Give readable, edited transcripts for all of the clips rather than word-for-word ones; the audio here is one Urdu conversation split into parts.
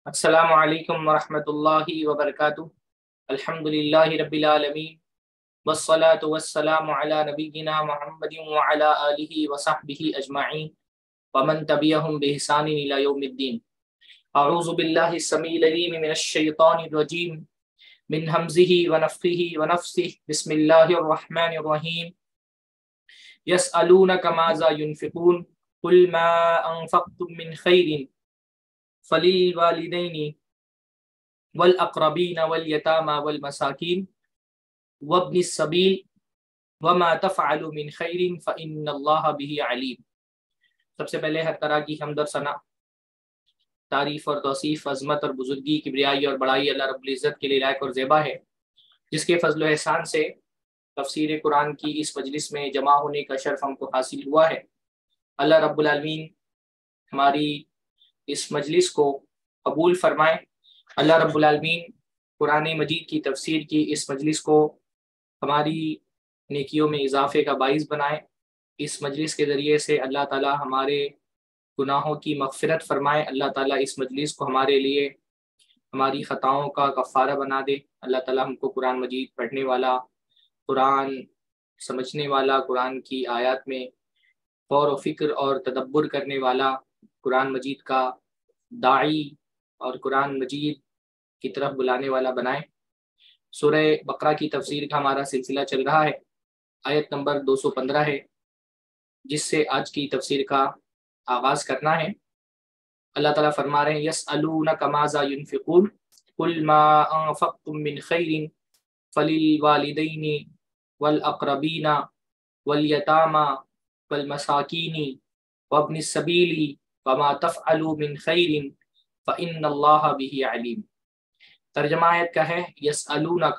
السلام علیکم ورحمۃ اللہ وبرکاتہ۔ الحمد للہ رب العالمین والصلاة والسلام علی نبینا محمد وعلی آلہ وصحبہ اجمعین ومن تبعہم بإحسان الی یوم الدین۔ اعوذ باللہ السمیع العلیم من الشیطان الرجیم من ہمزہ ونفخہ ونفثہ، بسم اللہ الرحمن الرحیم۔ یسألونک ماذا ينفقون قل ما انفقتم من خیر فللوالدین والاقربین والیتامى والمساکین وابن السبیل وما تفعلوا من خیر فإن اللہ بہ علیم۔ سب سے پہلے ہر طرح کی حمد اور ثنا، تعریف اور توصیف، عظمت اور بزرگی، کبریائی اور بڑائی اللہ رب العزت کے لیے لائق اور زیبا ہے، جس کے فضل و احسان سے تفسیر قرآن کی اس مجلس میں جمع ہونے کا شرف ہم کو حاصل ہوا ہے۔ اللہ رب العالمین ہماری اس مجلس کو قبول فرمائے۔ اللہ رب العالمین قرآن مجید کی تفسیر کی اس مجلس کو ہماری نیکیوں میں اضافے کا باعث بنائے۔ اس مجلس کے ذریعے سے اللہ تعالی ہمارے گناہوں کی مغفرت فرمائے۔ اللہ تعالیٰ اس مجلس کو ہمارے لیے ہماری خطاؤں کا کفارہ بنا دے۔ اللہ تعالیٰ ہم کو قرآن مجید پڑھنے والا، قرآن سمجھنے والا، قرآن کی آیات میں غور و فکر اور تدبر کرنے والا، قرآن مجید کا داعی اور قرآن مجید کی طرف بلانے والا بنائے۔ سورہ بقرہ کی تفسیر کا ہمارا سلسلہ چل رہا ہے، آیت نمبر 215 ہے، جس سے آج کی تفسیر کا آغاز کرنا ہے۔ اللہ تعالیٰ فرما رہے ہیں یسألونک ماذا ينفقون قل ما انفقتم من خیر فللوالدین والاقربین والیتامى والمساکین وابن السبیل وما تفعلوا من خیر فإن اللہ بہ علیم۔ ترجمہ آیت کا ہے یسألونک،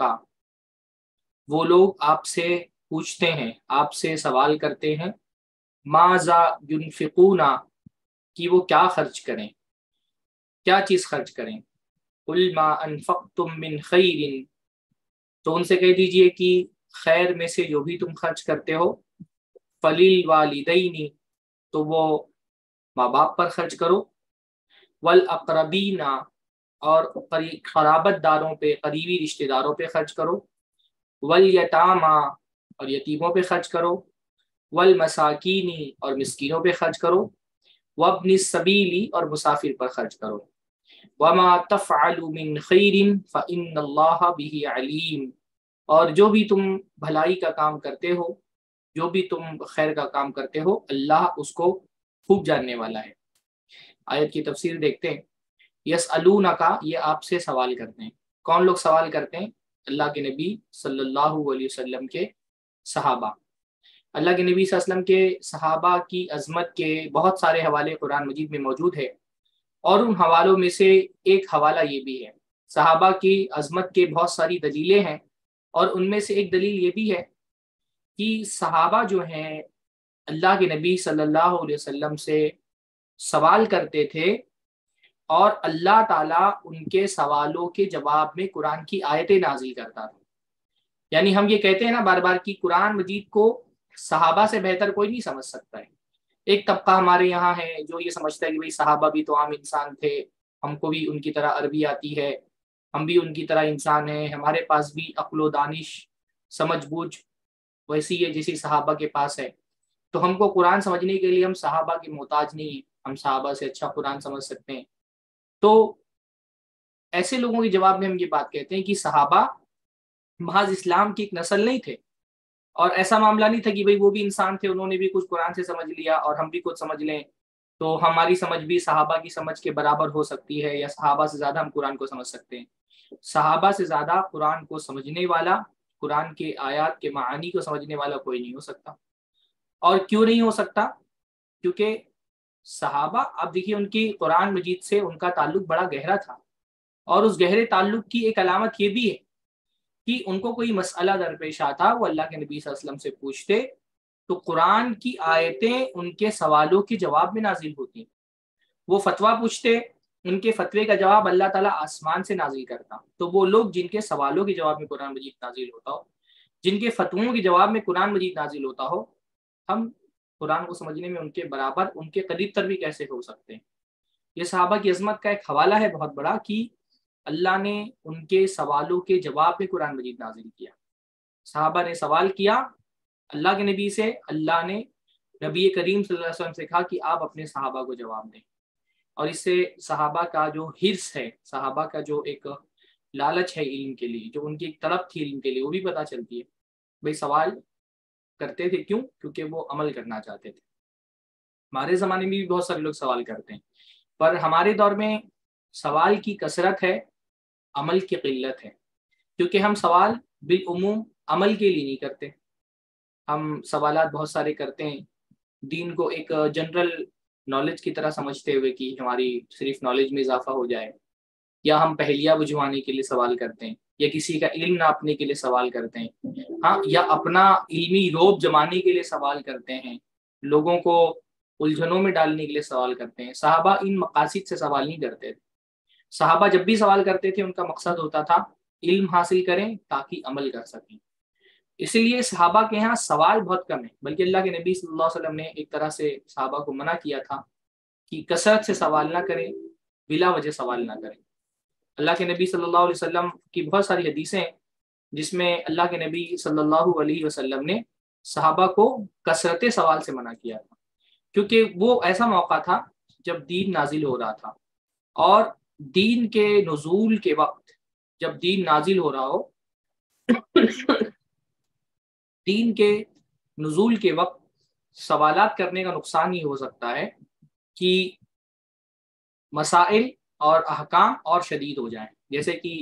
وہ لوگ آپ سے پوچھتے ہیں، آپ سے سوال کرتے ہیں، ماذا ينفقون، کہ وہ کیا خرچ کریں، کیا چیز خرچ کریں۔ قل ما انفقتم من خیر، تو ان سے کہہ دیجئے کہ خیر میں سے جو بھی تم خرچ کرتے ہو، فللوالدین، تو وہ ماں باپ پر خرچ کرو، والاقربین، اور قرابت داروں پہ، قریبی رشتہ داروں پہ خرچ کرو، والیتامى، اور یتیموں پہ خرچ کرو، والمساکین، اور مسکینوں پہ خرچ کرو، وابن السبیل، اور مسافر پر خرچ کرو، وما تفعلوا من خیر فإن اللہ بہ علیم، اور جو بھی تم بھلائی کا کام کرتے ہو، جو بھی تم خیر کا کام کرتے ہو، اللہ اس کو خوب جاننے والا ہے۔ آیت کی تفسیر دیکھتے ہیں۔ یسألونک، یہ آپ سے سوال کرتے ہیں۔ کون لوگ سوال کرتے ہیں؟ اللہ کے نبی صلی اللہ علیہ وسلم کے صحابہ۔ اللہ کے نبی صلی اللہ علیہ وسلم کے صحابہ کی عظمت کے بہت سارے حوالے قرآن مجید میں موجود ہے، اور ان حوالوں میں سے ایک حوالہ یہ بھی ہے۔ صحابہ کی عظمت کے بہت ساری دلیلیں ہیں، اور ان میں سے ایک دلیل یہ بھی ہے کہ صحابہ جو ہیں اللہ کے نبی صلی اللہ علیہ وسلم سے سوال کرتے تھے، اور اللہ تعالیٰ ان کے سوالوں کے جواب میں قرآن کی آیتیں نازل کرتا تھا۔ یعنی ہم یہ کہتے ہیں نا بار بار کہ قرآن مجید کو صحابہ سے بہتر کوئی نہیں سمجھ سکتا ہے۔ ایک طبقہ ہمارے یہاں ہے جو یہ سمجھتا ہے کہ بھئی صحابہ بھی تو عام انسان تھے، ہم کو بھی ان کی طرح عربی آتی ہے، ہم بھی ان کی طرح انسان ہیں، ہمارے پاس بھی عقل و دانش، سمجھ بوجھ ویسی ہے جیسی صحابہ کے پاس ہے، تو ہم کو قرآن سمجھنے کے لیے ہم صحابہ کے محتاج نہیں ہیں، ہم صحابہ سے اچھا قرآن سمجھ سکتے ہیں۔ تو ایسے لوگوں کے جواب میں ہم یہ بات کہتے ہیں کہ صحابہ محض اسلام کی ایک نسل نہیں تھے، اور ایسا معاملہ نہیں تھا کہ بھئی وہ بھی انسان تھے، انہوں نے بھی کچھ قرآن سے سمجھ لیا اور ہم بھی کچھ سمجھ لیں تو ہماری سمجھ بھی صحابہ کی سمجھ کے برابر ہو سکتی ہے، یا صحابہ سے زیادہ ہم قرآن کو سمجھ سکتے ہیں۔ صحابہ سے زیادہ قرآن کو سمجھنے والا، قرآن کے آیات کے معانی کو سمجھنے والا کوئی نہیں ہو سکتا۔ اور کیوں نہیں ہو سکتا؟ کیونکہ صحابہ، اب دیکھیے، ان کی قرآن مجید سے ان کا تعلق بڑا گہرا تھا، اور اس گہرے تعلق کی ایک علامت یہ بھی ہے کہ ان کو کوئی مسئلہ درپیش آتا، وہ اللہ کے نبی صلی اللہ علیہ وسلم سے پوچھتے تو قرآن کی آیتیں ان کے سوالوں کے جواب میں نازل ہوتی۔ وہ فتویٰ پوچھتے، ان کے فتوے کا جواب اللہ تعالیٰ آسمان سے نازل کرتا۔ تو وہ لوگ جن کے سوالوں کے جواب میں قرآن مجید نازل ہوتا ہو، جن کے فتووں کے جواب میں قرآن مجید نازل ہوتا ہو، ہم قرآن کو سمجھنے میں ان کے برابر، ان کے قریب تر بھی کیسے ہو سکتے ہیں؟ یہ صحابہ کی عظمت کا ایک حوالہ ہے بہت بڑا کہ اللہ نے ان کے سوالوں کے جواب میں قرآن مجید نازل کیا. صحابہ نے سوال کیا اللہ کے نبی سے، اللہ نے نبی کریم صلی اللہ علیہ وسلم سے کہا کہ آپ اپنے صحابہ کو جواب دیں. اور اس سے صحابہ کا جو حرص ہے، صحابہ کا جو ایک لالچ ہے علم کے لیے، جو ان کی ایک طلب تھی علم کے لیے، وہ بھی پتہ چلتی ہے. بھائی سوال کرتے تھے کیوں؟ کیونکہ وہ عمل کرنا چاہتے تھے. ہمارے زمانے میں بھی بہت سارے لوگ سوال کرتے ہیں، پر ہمارے دور میں سوال کی کثرت ہے، عمل کی قلت ہے. کیونکہ ہم سوال بالعموم عمل کے لیے نہیں کرتے. ہم سوالات بہت سارے کرتے ہیں دین کو ایک جنرل نالج کی طرح سمجھتے ہوئے کہ ہماری صرف نالج میں اضافہ ہو جائے، یا ہم پہلیاں بجھوانے کے لیے سوال کرتے ہیں، یا کسی کا علم ناپنے کے لیے سوال کرتے ہیں، ہاں، یا اپنا علمی روب جمانے کے لیے سوال کرتے ہیں، لوگوں کو الجھنوں میں ڈالنے کے لیے سوال کرتے ہیں. صحابہ ان مقاصد سے سوال نہیں کرتے تھے. صحابہ جب بھی سوال کرتے تھے ان کا مقصد ہوتا تھا علم حاصل کریں تاکہ عمل کر سکیں. اسی لیے صحابہ کے یہاں سوال بہت کم ہے، بلکہ اللہ کے نبی صلی اللہ علیہ وسلم نے ایک طرح سے صحابہ کو منع کیا تھا کہ کثرت سے سوال نہ کریں، بلا وجہ سوال نہ کریں. اللہ کے نبی صلی اللہ علیہ وسلم کی بہت ساری حدیثیں جس میں اللہ کے نبی صلی اللہ علیہ وسلم نے صحابہ کو کثرت سوال سے منع کیا تھا، کیونکہ وہ ایسا موقع تھا جب دین نازل ہو رہا تھا. اور دین کے نزول کے وقت، جب دین نازل ہو رہا ہو دین کے نزول کے وقت سوالات کرنے کا نقصان یہ ہو سکتا ہے کہ مسائل اور احکام اور شدید ہو جائیں. جیسے کہ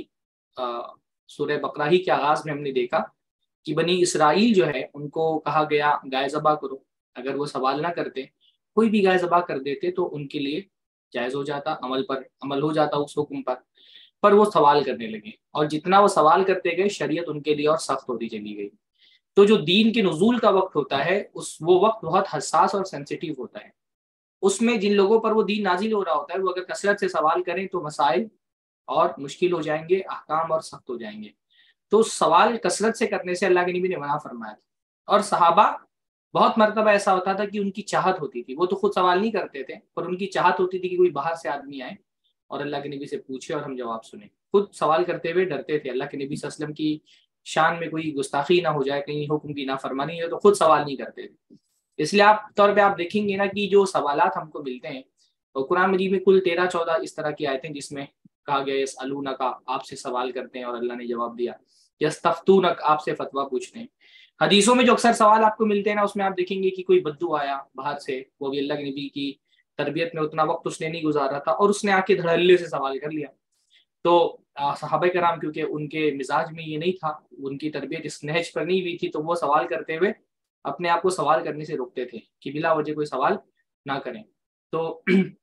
سورہ بقرہ ہی کے آغاز میں ہم نے دیکھا کہ بنی اسرائیل جو ہے ان کو کہا گیا گائے ذبح کرو. اگر وہ سوال نہ کرتے، کوئی بھی گائے ذبح کر دیتے تو ان کے لیے جائز ہو جاتا، عمل ہو جاتا اس حکم پر وہ سوال کرنے لگے، اور جتنا وہ سوال کرتے گئے شریعت ان کے لیے اور سخت ہوتی چلی گئی. تو جو دین کے نزول کا وقت ہوتا ہے وہ وقت بہت حساس اور سینسیٹیو ہوتا ہے. اس میں جن لوگوں پر وہ دین نازل ہو رہا ہوتا ہے وہ اگر کثرت سے سوال کریں تو مسائل اور مشکل ہو جائیں گے، احکام اور سخت ہو جائیں گے. تو سوال کثرت سے کرنے سے اللہ کے نبی نے منع فرمایا تھا. اور صحابہ بہت مرتبہ ایسا ہوتا تھا کہ ان کی چاہت ہوتی تھی، وہ تو خود سوال نہیں کرتے تھے، پر ان کی چاہت ہوتی تھی کہ کوئی باہر سے آدمی آئے اور اللہ کے نبی سے پوچھے اور ہم جواب سنیں. خود سوال کرتے ہوئے ڈرتے تھے اللہ کے نبی صلی اللہ علیہ وسلم کی شان میں کوئی گستاخی نہ ہو جائے، کہیں حکم کی نافرمانی ہے، تو خود سوال نہیں کرتے تھے. اس لیے طور پہ آپ دیکھیں گے نا کہ جو سوالات ہم کو ملتے ہیں، اور قرآن مجید میں کل 13-14 اس طرح کی آیتیں جس میں کہا گیا یسألونک، آپ سے سوال کرتے ہیں اور اللہ نے جواب دیا. یستفتونک، آپ سے فتویٰ پوچھتے ہیں. حدیثوں میں جو اکثر سوال آپ کو ملتے ہیں نا، اس میں آپ دیکھیں گے کہ کوئی بدو آیا باہر سے، وہ بھی اللہ کے نبی کی تربیت میں اتنا وقت اس نے نہیں گزارا تھا اور اس نے آ کے دھڑلے سے سوال کر لیا. تو صحابہ کرام کیونکہ ان کے مزاج میں یہ نہیں تھا، ان کی تربیت اس نہج پر نہیں ہوئی تھی، تو وہ سوال کرتے ہوئے اپنے آپ کو سوال کرنے سے روکتے تھے کہ بلا وجہ کوئی سوال نہ کریں. تو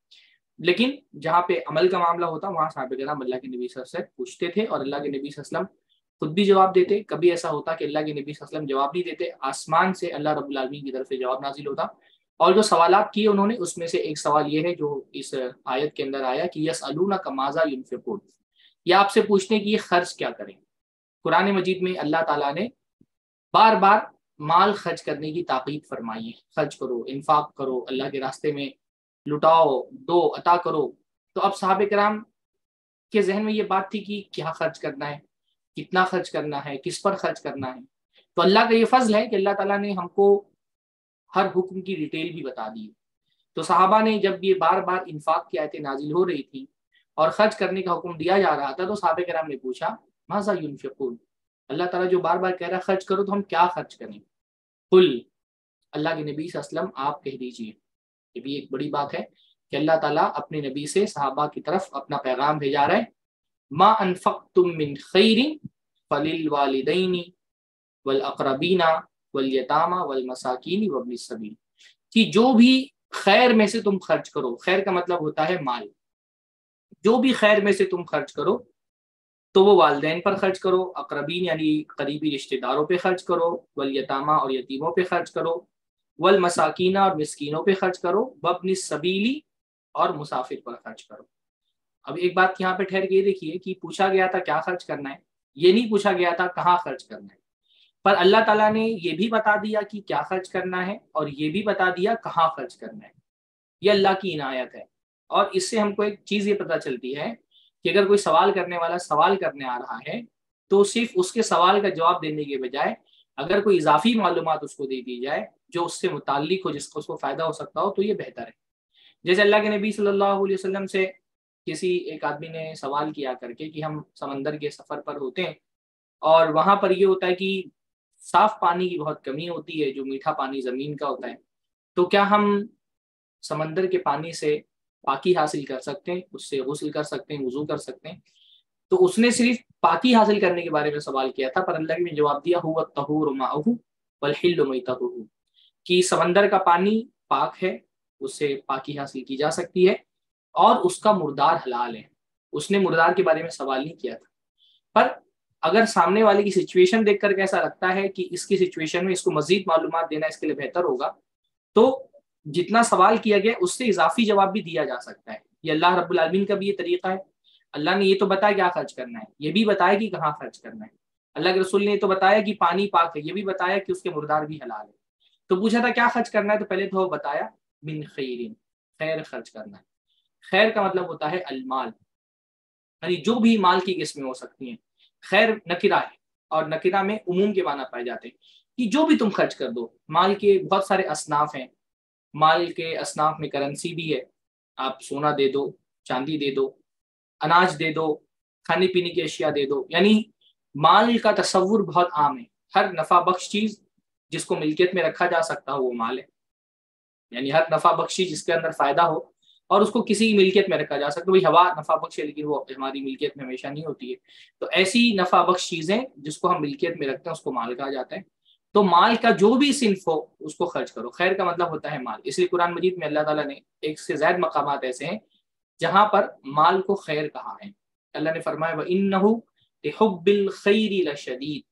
لیکن جہاں پہ عمل کا معاملہ ہوتا وہاں صحابہ کرام اللہ کے نبی صلی اللہ علیہ وسلم سے پوچھتے تھے اور اللہ کے نبی صلی اللہ علیہ وسلم خود بھی جواب دیتے. کبھی ایسا ہوتا کہ اللہ کے نبی صلی اللہ علیہ وسلم جواب نہیں دیتے، آسمان سے اللہ رب العالمین کی طرف سے جواب نازل ہوتا. اور جو سوالات کیے انہوں نے، اس میں سے ایک سوال یہ ہے جو اس آیت کے اندر آیا کہ یسألونک ماذا ينفقون، یا آپ سے پوچھنے کی یہ خرچ کیا کریں. قرآن مجید میں اللہ تعالیٰ نے بار بار مال خرچ کرنے کی تاکید فرمائی ہے. خرچ کرو، انفاق کرو، اللہ کے راستے میں لٹاؤ، دو، عطا کرو. تو اب صحابہ کرام کے ذہن میں یہ بات تھی کہ کیا خرچ کرنا ہے، کتنا خرچ کرنا ہے، کس پر خرچ کرنا ہے. تو اللہ کا یہ فضل ہے کہ اللہ تعالیٰ نے ہم کو ہر حکم کی ڈیٹیل بھی بتا دی. تو صحابہ نے جب یہ بار بار انفاق کی آیتیں نازل ہو رہی تھیں اور خرچ کرنے کا حکم دیا جا رہا تھا، تو صحابہ کرام نے پوچھا ماذا ينفقون، اللہ تعالیٰ جو بار بار کہہ رہا ہے خرچ کرو تو ہم کیا خرچ کریں. قل، اللہ کے نبی صلی اللہ علیہ وسلم آپ کہہ دیجئے. یہ بھی ایک بڑی بات ہے کہ اللہ تعالیٰ اپنے نبی سے صحابہ کی طرف اپنا پیغام بھیجا رہا ہے. ما انفقتم من خیر فللوالدین والاقربین والیتامى والمساکین وابن السبیل، کہ جو بھی خیر میں سے تم خرچ کرو، خیر کا مطلب ہوتا ہے مال، جو بھی خیر میں سے تم خرچ کرو تو وہ والدین پر خرچ کرو، اقربین یعنی قریبی رشتہ داروں پہ خرچ کرو، والیتامى اور یتیموں پہ خرچ کرو، والمساکین اور مسکینوں پہ خرچ کرو، وابن السبیل اور مسافر پر خرچ کرو. اب ایک بات یہاں پہ ٹھہر کے یہ دیکھیے کہ پوچھا گیا تھا کیا خرچ کرنا ہے، یہ نہیں پوچھا گیا تھا کہاں خرچ کرنا ہے. پر اللہ تعالیٰ نے یہ بھی بتا دیا کہ کیا خرچ کرنا ہے اور یہ بھی بتا دیا کہاں خرچ کرنا ہے. یہ اللہ کی عنایت ہے. اور اس سے ہم کو ایک چیز یہ پتہ چلتی ہے کہ اگر کوئی سوال کرنے والا سوال کرنے آ رہا ہے تو صرف اس کے سوال کا جواب دینے کے بجائے اگر کوئی اضافی معلومات اس کو دے دی جائے جو اس سے متعلق ہو، جس کو اس کو فائدہ ہو سکتا ہو، تو یہ بہتر ہے۔ جیسے اللہ کے نبی صلی اللہ علیہ وسلم سے کسی ایک آدمی نے سوال کیا کر کے کہ ہم سمندر کے سفر پر ہوتے ہیں اور وہاں پر یہ ہوتا ہے کہ صاف پانی کی بہت کمی ہوتی ہے، جو میٹھا پانی زمین کا ہوتا ہے، تو کیا ہم سمندر کے پانی سے پاکی حاصل کر سکتے ہیں، اس سے غسل کر سکتے ہیں، وضو کر سکتے ہیں؟ تو اس نے صرف پاکی حاصل کرنے کے بارے میں سوال کیا تھا، پر اللہ نے جواب دیا هو الطهور ماؤه والحل میتته، کہ سمندر کا پانی پاک ہے، اس سے پاکی حاصل کی جا سکتی ہے، اور اس کا مردار حلال ہے۔ اس نے مردار کے بارے میں سوال نہیں کیا تھا۔ پر اگر سامنے والے کی سچویشن دیکھ کر کے ایسا لگتا ہے کہ اس کی سچویشن میں اس کو مزید معلومات دینا اس کے لیے بہتر ہوگا، تو جتنا سوال کیا گیا اس سے اضافی جواب بھی دیا جا سکتا ہے۔ یہ اللہ رب العالمین کا بھی یہ طریقہ ہے۔ اللہ نے یہ تو بتایا کیا خرچ کرنا ہے، یہ بھی بتایا کہ کہاں خرچ کرنا ہے۔ اللہ کے رسول نے یہ تو بتایا کہ پانی پاک ہے، یہ بھی بتایا کہ اس کے مردار بھی حلال ہے۔ تو پوچھا تھا کیا خرچ کرنا ہے، تو پہلے تو بتایا من خیرین، خیر خرچ کرنا ہے۔ خیر کا مطلب ہوتا ہے المال، یعنی جو بھی مال کی قسمیں ہو سکتی ہیں۔ خیر نکرہ ہے اور نکرہ میں عموم کے معنی پائے جاتے ہیں کہ جو بھی تم خرچ کر دو۔ مال کے بہت سارے اصناف ہیں، مال کے اصناف میں کرنسی بھی ہے، آپ سونا دے دو، چاندی دے دو، اناج دے دو، کھانے پینے کی اشیاء دے دو، یعنی مال کا تصور بہت عام ہے۔ ہر نفع بخش چیز جس کو ملکیت میں رکھا جا سکتا ہو وہ مال ہے، یعنی ہر نفع بخشی جس کے اندر فائدہ ہو اور اس کو کسی کی ملکیت میں رکھا جا سکتا ہے۔ ہوا نفع بخش ہے لیکن وہ ہماری ملکیت میں ہمیشہ نہیں ہوتی ہے، تو ایسی نفع بخش چیزیں جس کو ہم ملکیت میں رکھتے ہیں اس کو مال کہا جاتا ہے۔ تو مال کا جو بھی صنف ہو اس کو خرچ کرو۔ خیر کا مطلب ہوتا ہے مال، اس لیے قرآن مجید میں اللہ تعالیٰ نے ایک سے زائد مقامات ایسے ہیں جہاں پر مال کو خیر کہا ہے۔ اللہ نے فرمایا وَإِنَّهُ لِحُبِّ الْخَيْرِ لَشَدِيدٌ،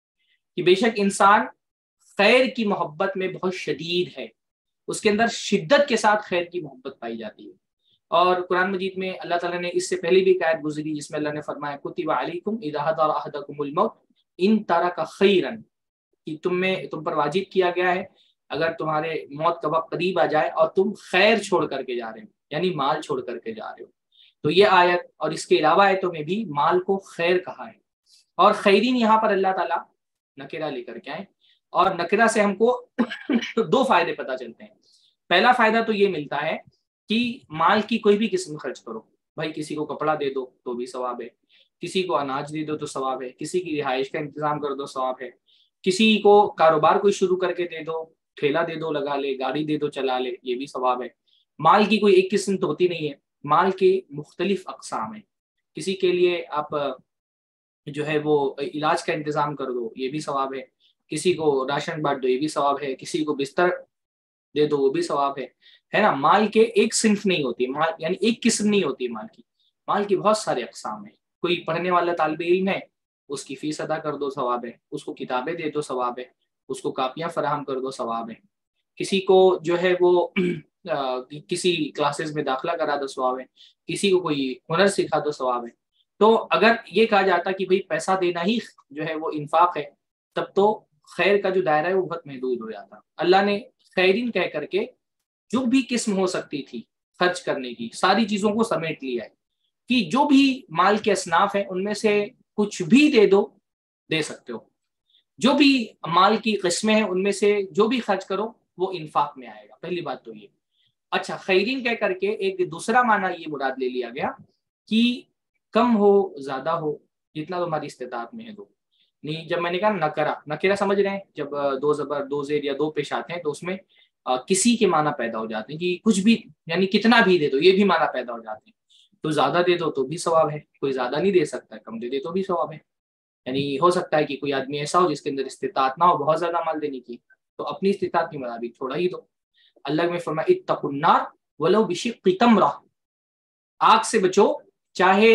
کہ بے شک انسان خیر کی محبت میں بہت شدید ہے، اس کے اندر شدت کے ساتھ خیر کی محبت پائی جاتی ہے۔ اور قرآن مجید میں اللہ تعالیٰ نے اس سے پہلے بھی ایک آیت گزری جس میں اللہ نے فرمایا کتب علیکم اذا حضر احدکم الموت ان ترک خیرا، کہ تم پر واجب کیا گیا ہے اگر تمہارے موت کا وقت قریب آ جائے اور تم خیر چھوڑ کر کے جا رہے ہو، یعنی مال چھوڑ کر کے جا رہے ہو، تو یہ آیت اور اس کے علاوہ آیتوں میں بھی مال کو خیر کہا ہے۔ اور خیرین یہاں پر اللہ تعالیٰ نکرہ لے کر کے آئے، اور نکرہ سے ہم کو دو فائدے پتہ چلتے ہیں۔ پہلا فائدہ تو یہ ملتا ہے کہ مال کی کوئی بھی قسم خرچ کرو، بھائی کسی کو کپڑا دے دو تو بھی ثواب ہے، کسی کو اناج دے دو تو ثواب ہے، کسی کی رہائش کا انتظام کر دو ثواب ہے، کسی کو کاروبار کوئی شروع کر کے دے دو، ٹھیلا دے دو لگا لے، گاڑی دے دو چلا لے، یہ بھی ثواب ہے۔ مال کی کوئی ایک قسم تو ہوتی نہیں ہے، مال کے مختلف اقسام ہیں۔ کسی کے لیے آپ جو ہے وہ علاج کا انتظام کر دو، یہ بھی ثواب ہے، کسی کو راشن بانٹ دو، یہ بھی ثواب ہے، کسی کو بستر دے دو وہ بھی ثواب ہے نا۔ مال کے ایک صنف نہیں ہوتی، مال یعنی ایک قسم نہیں ہوتی مال کی بہت سارے اقسام ہیں۔ کوئی پڑھنے والا طالب علم ہے، اس کی فیس ادا کر دو ثواب ہے، اس کو کتابیں دے دو ثواب ہے، اس کو کاپیاں فراہم کر دو ثواب ہے، کسی کو جو ہے وہ کسی کلاسز میں داخلہ کرا دو ثواب ہے، کسی کو کوئی ہنر سکھا دو ثواب ہے۔ تو اگر یہ کہا جاتا کہ بھئی پیسہ دینا ہی جو ہے وہ انفاق ہے، تب تو خیر کا جو دائرہ ہے وہ بہت محدود ہو جاتا۔ اللہ نے خیرین کہہ کر کے جو بھی قسم ہو سکتی تھی خرچ کرنے کی ساری چیزوں کو سمیٹ لیا ہے کہ جو بھی مال کے اصناف ہیں ان میں سے کچھ بھی دے دو، دے سکتے ہو، جو بھی مال کی قسمیں ہیں ان میں سے جو بھی خرچ کرو وہ انفاق میں آئے گا۔ پہلی بات تو یہ۔ اچھا، خیرین کہہ کر کے ایک دوسرا معنی یہ مراد لے لیا گیا کہ کم ہو زیادہ ہو، جتنا تمہاری استطاعت میں ہے دو۔ نہیں، جب میں نے کہا نکرہ سمجھ رہے ہیں، جب دو زبر دو زیر یا دو پیش آتے ہیں تو اس میں کسی کے معنی پیدا ہو جاتے ہیں کہ کچھ بھی، یعنی کتنا بھی دے دو، یہ بھی معنی پیدا ہو جاتے ہیں۔ تو زیادہ دے دو تو بھی ثواب ہے، کوئی زیادہ نہیں دے سکتا، کم دے دے تو بھی ثواب ہے۔ یعنی ہو سکتا ہے کہ کوئی آدمی ایسا ہو جس کے اندر استطاعت نہ ہو بہت زیادہ مال دینے کی، تو اپنی استطاعت کے مطابق تھوڑا ہی دو۔ اللہ میں فرمایا اتقوا النار ولو بشق تمرہ، آگ سے بچو چاہے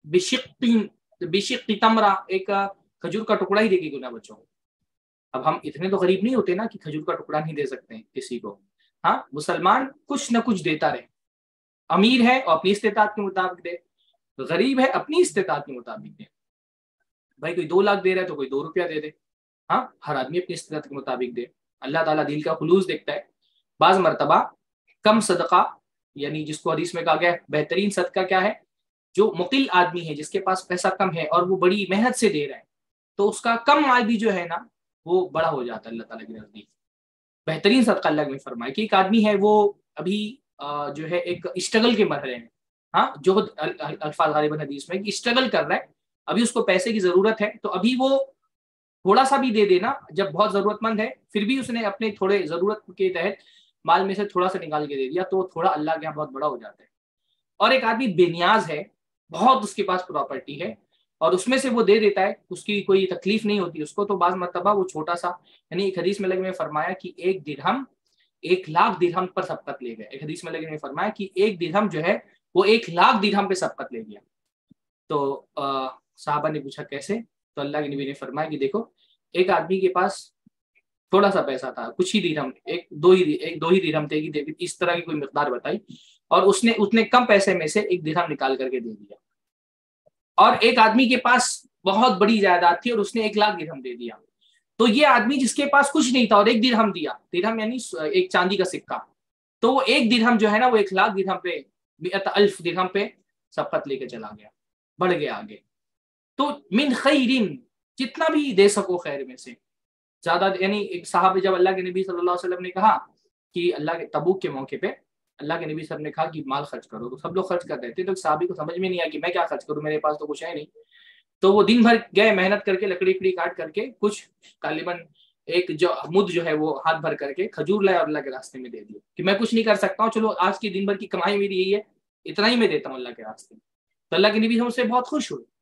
بشق تمرہ، ایک کھجور کا ٹکڑا ہی دے کے کیوں نہ بچو۔ اب ہم اتنے تو غریب نہیں ہوتے نا کہ کھجور کا ٹکڑا نہیں دے سکتے ہیں کسی کو۔ ہاں، مسلمان کچھ نہ کچھ دیتا رہے، امیر ہے اور اپنی استطاعت کے مطابق دے، غریب ہے اپنی استطاعت کے مطابق دے۔ بھائی کوئی 2 لاکھ دے رہا ہے تو کوئی 2 روپیہ دے دے، ہاں، ہر آدمی اپنی استطاعت کے مطابق دے۔ اللہ تعالیٰ دل کا خلوص دیکھتا ہے۔ بعض مرتبہ کم صدقہ یعنی جس کو حدیث میں کہا گیا بہترین صدقہ کیا ہے؟ جو مقل آدمی ہے، جس کے پاس پیسہ کم ہے اور وہ بڑی محنت سے دے رہا ہے، تو اس کا کم مال بھی جو ہے نا وہ بڑا ہو جاتا ہے اللہ تعالیٰ کے نزدیک۔ بہترین صدقہ اللہ نے فرمایا کہ ایک آدمی ہے وہ ابھی جو ہے ایک اسٹرگل کے مرحلے میں، ہاں جو الفاظ غالباً حدیث میں کہ اسٹرگل کر رہا ہے، ابھی اس کو پیسے کی ضرورت ہے، تو ابھی وہ تھوڑا سا بھی دے دینا جب بہت ضرورت مند ہے، پھر بھی اس نے اپنے تھوڑے ضرورت کے تحت مال میں سے تھوڑا سا نکال کے دے دیا، تو تھوڑا اللہ کے یہاں بہت بڑا ہو جاتا ہے۔ اور ایک آدمی بے نیاز ہے، بہت اس کے پاس پراپرٹی ہے اور اس میں سے وہ دے دیتا ہے، اس کی کوئی تکلیف نہیں ہوتی اس کو، تو بعض مرتبہ وہ چھوٹا سا، یعنی ایک حدیث میں لگے میں فرمایا کہ ایک درہم 1,00,000 درہم پر سبقت لے گئے، ایک حدیث میں لگے میں فرمایا کہ ایک درہم جو ہے وہ 1,00,000 درہم پہ سبقت لے گیا۔ تو صحابہ نے پوچھا کیسے؟ تو اللہ کے نبی نے فرمایا کہ دیکھو ایک آدمی کے پاس تھوڑا سا پیسہ تھا، کچھ ہی درہم، ایک دو ہی درہم تھے، اس طرح کی کوئی مقدار بتائی، اور اس نے اتنے کم پیسے میں سے ایک درہم نکال کر کے دے دیا۔ اور ایک آدمی کے پاس بہت بڑی جائیداد تھی اور اس نے 1,00,000 درہم دے دیا۔ تو یہ آدمی جس کے پاس کچھ نہیں تھا اور ایک درہم دیا، درہم یعنی ایک چاندی کا سکہ، تو وہ ایک درہم جو ہے نا وہ 1,00,000 درہم پہ 100,000 درہم پہ سبقت لے کے چلا گیا، بڑھ گیا آگے۔ تو من خیرن، جتنا بھی دے سکو خیر میں سے زیادہ، یعنی ایک صحابہ جب اللہ کے نبی صلی اللہ علیہ وسلم نے کہا کہ اللہ کے تبوک کے موقع پہ اللہ کے نبی صلی اللہ علیہ وسلم نے کہا کہ مال خرچ کرو، تو سب لوگ خرچ کر رہے تھے، تو صحابی کو سمجھ میں نہیں آیا کہ میں کیا خرچ کروں، میرے پاس تو کچھ ہے نہیں۔ تو وہ دن بھر گئے محنت کر کے، لکڑی کاٹ کر کے، کچھ غالباً ایک جو مد جو ہے وہ ہاتھ بھر کر کے کھجور لائے اور اللہ کے راستے میں دے دیا کہ میں کچھ نہیں کر سکتا ہوں، چلو آج کی دن بھر کی کمائی میری یہی ہے، اتنا ہی میں دیتا ہوں اللہ کے راستے میں۔ تو اللہ کے نبی ہم سے بہت خوش ہوئے۔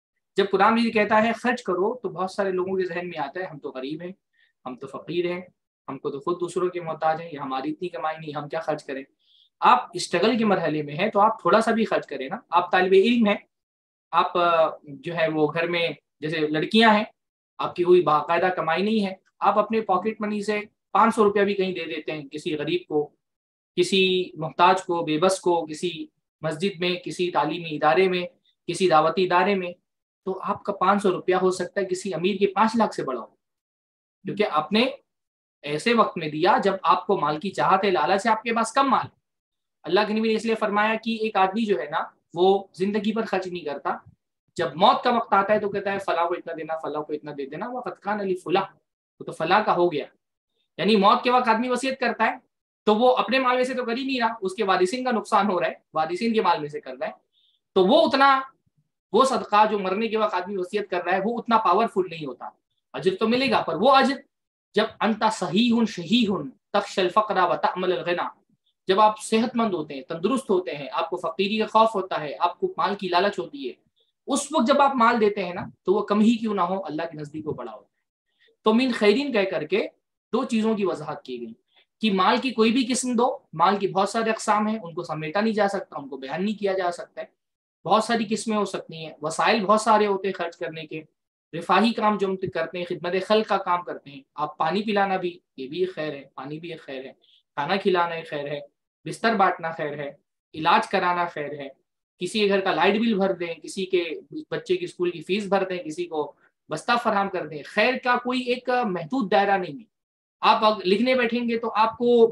جب قرآن مجید کہتا ہے خرچ کرو، تو بہت سارے لوگوں کے ذہن میں آتا ہے ہم تو غریب ہیں، ہم تو فقیر ہیں، ہم کو تو خود دوسروں کے محتاج ہیں، یا ہماری اتنی کمائی نہیں، ہم کیا خرچ کریں۔ آپ اسٹرگل کے مرحلے میں ہیں تو آپ تھوڑا سا بھی خرچ کریں نا۔ آپ طالب علم ہیں، آپ جو ہے وہ گھر میں جیسے لڑکیاں ہیں، آپ کی کوئی باقاعدہ کمائی نہیں ہے، آپ اپنے پاکٹ منی سے 500 روپیہ بھی کہیں دے دیتے ہیں کسی غریب کو، کسی محتاج کو، بے بس کو، کسی مسجد میں، کسی تعلیمی ادارے میں، کسی دعوتی ادارے میں، تو آپ کا 500 روپیہ ہو سکتا ہے کسی امیر کے 5 لاکھ سے بڑا ہو، کیونکہ آپ نے ایسے وقت میں دیا جب آپ کو مال کی چاہت ہے، لالچ ہے، آپ کے پاس کم مال۔ اللہ کے نبی نے اس لیے فرمایا کہ ایک آدمی جو ہے نا وہ زندگی پر خرچ نہیں کرتا، جب موت کا وقت آتا ہے تو کہتا ہے فلاں کو اتنا دینا، فلاں کو اتنا دے دینا، وقت کان علی فلاں، تو فلاں کا ہو گیا۔ یعنی موت کے وقت آدمی وصیت کرتا ہے تو وہ اپنے مال میں سے تو کر ہی نہیں رہا، اس کے وارثین کا نقصان ہو رہا ہے، وارثین کے مال میں سے کر رہا ہے، تو وہ اتنا، وہ صدقہ جو مرنے کے وقت آدمی وصیت کر رہا ہے وہ اتنا پاورفل نہیں ہوتا۔ اجر تو ملے گا، پر وہ اجر جب انت صحیح شہیح تخشى الفقر وتأمل الغنى، جب آپ صحت مند ہوتے ہیں، تندرست ہوتے ہیں، آپ کو فقیری کا خوف ہوتا ہے، آپ کو مال کی لالچ ہوتی ہے، اس وقت جب آپ مال دیتے ہیں نا تو وہ کم ہی کیوں نہ ہو اللہ کے نزدیک وہ بڑا ہوتا ہے۔ تو من خیرین کہہ کر کے 2 چیزوں کی وضاحت کی گئی کہ مال کی کوئی بھی قسم دو، مال کی بہت سارے اقسام ہیں، ان کو سمیٹا نہیں جا سکتا، ان کو بیان نہیں کیا جا سکتا ہے، بہت ساری قسمیں ہو سکتی ہیں، وسائل بہت سارے ہوتے ہیں خرچ کرنے کے، رفاہی کام جو ہم کرتے ہیں، خدمت خلق کا کام کرتے ہیں، آپ پانی پلانا بھی، یہ بھی ایک خیر ہے، پانی بھی ایک خیر ہے، کھانا کھلانا ایک خیر ہے، بستر بانٹنا خیر ہے، علاج کرانا خیر ہے، کسی کے گھر کا لائٹ بل بھر دیں، کسی کے بچے کی اسکول کی فیس بھر دیں، کسی کو بستہ فراہم کر دیں، خیر کا کوئی ایک محدود دائرہ نہیں ہے۔ آپ لکھنے بیٹھیں گے تو آپ کو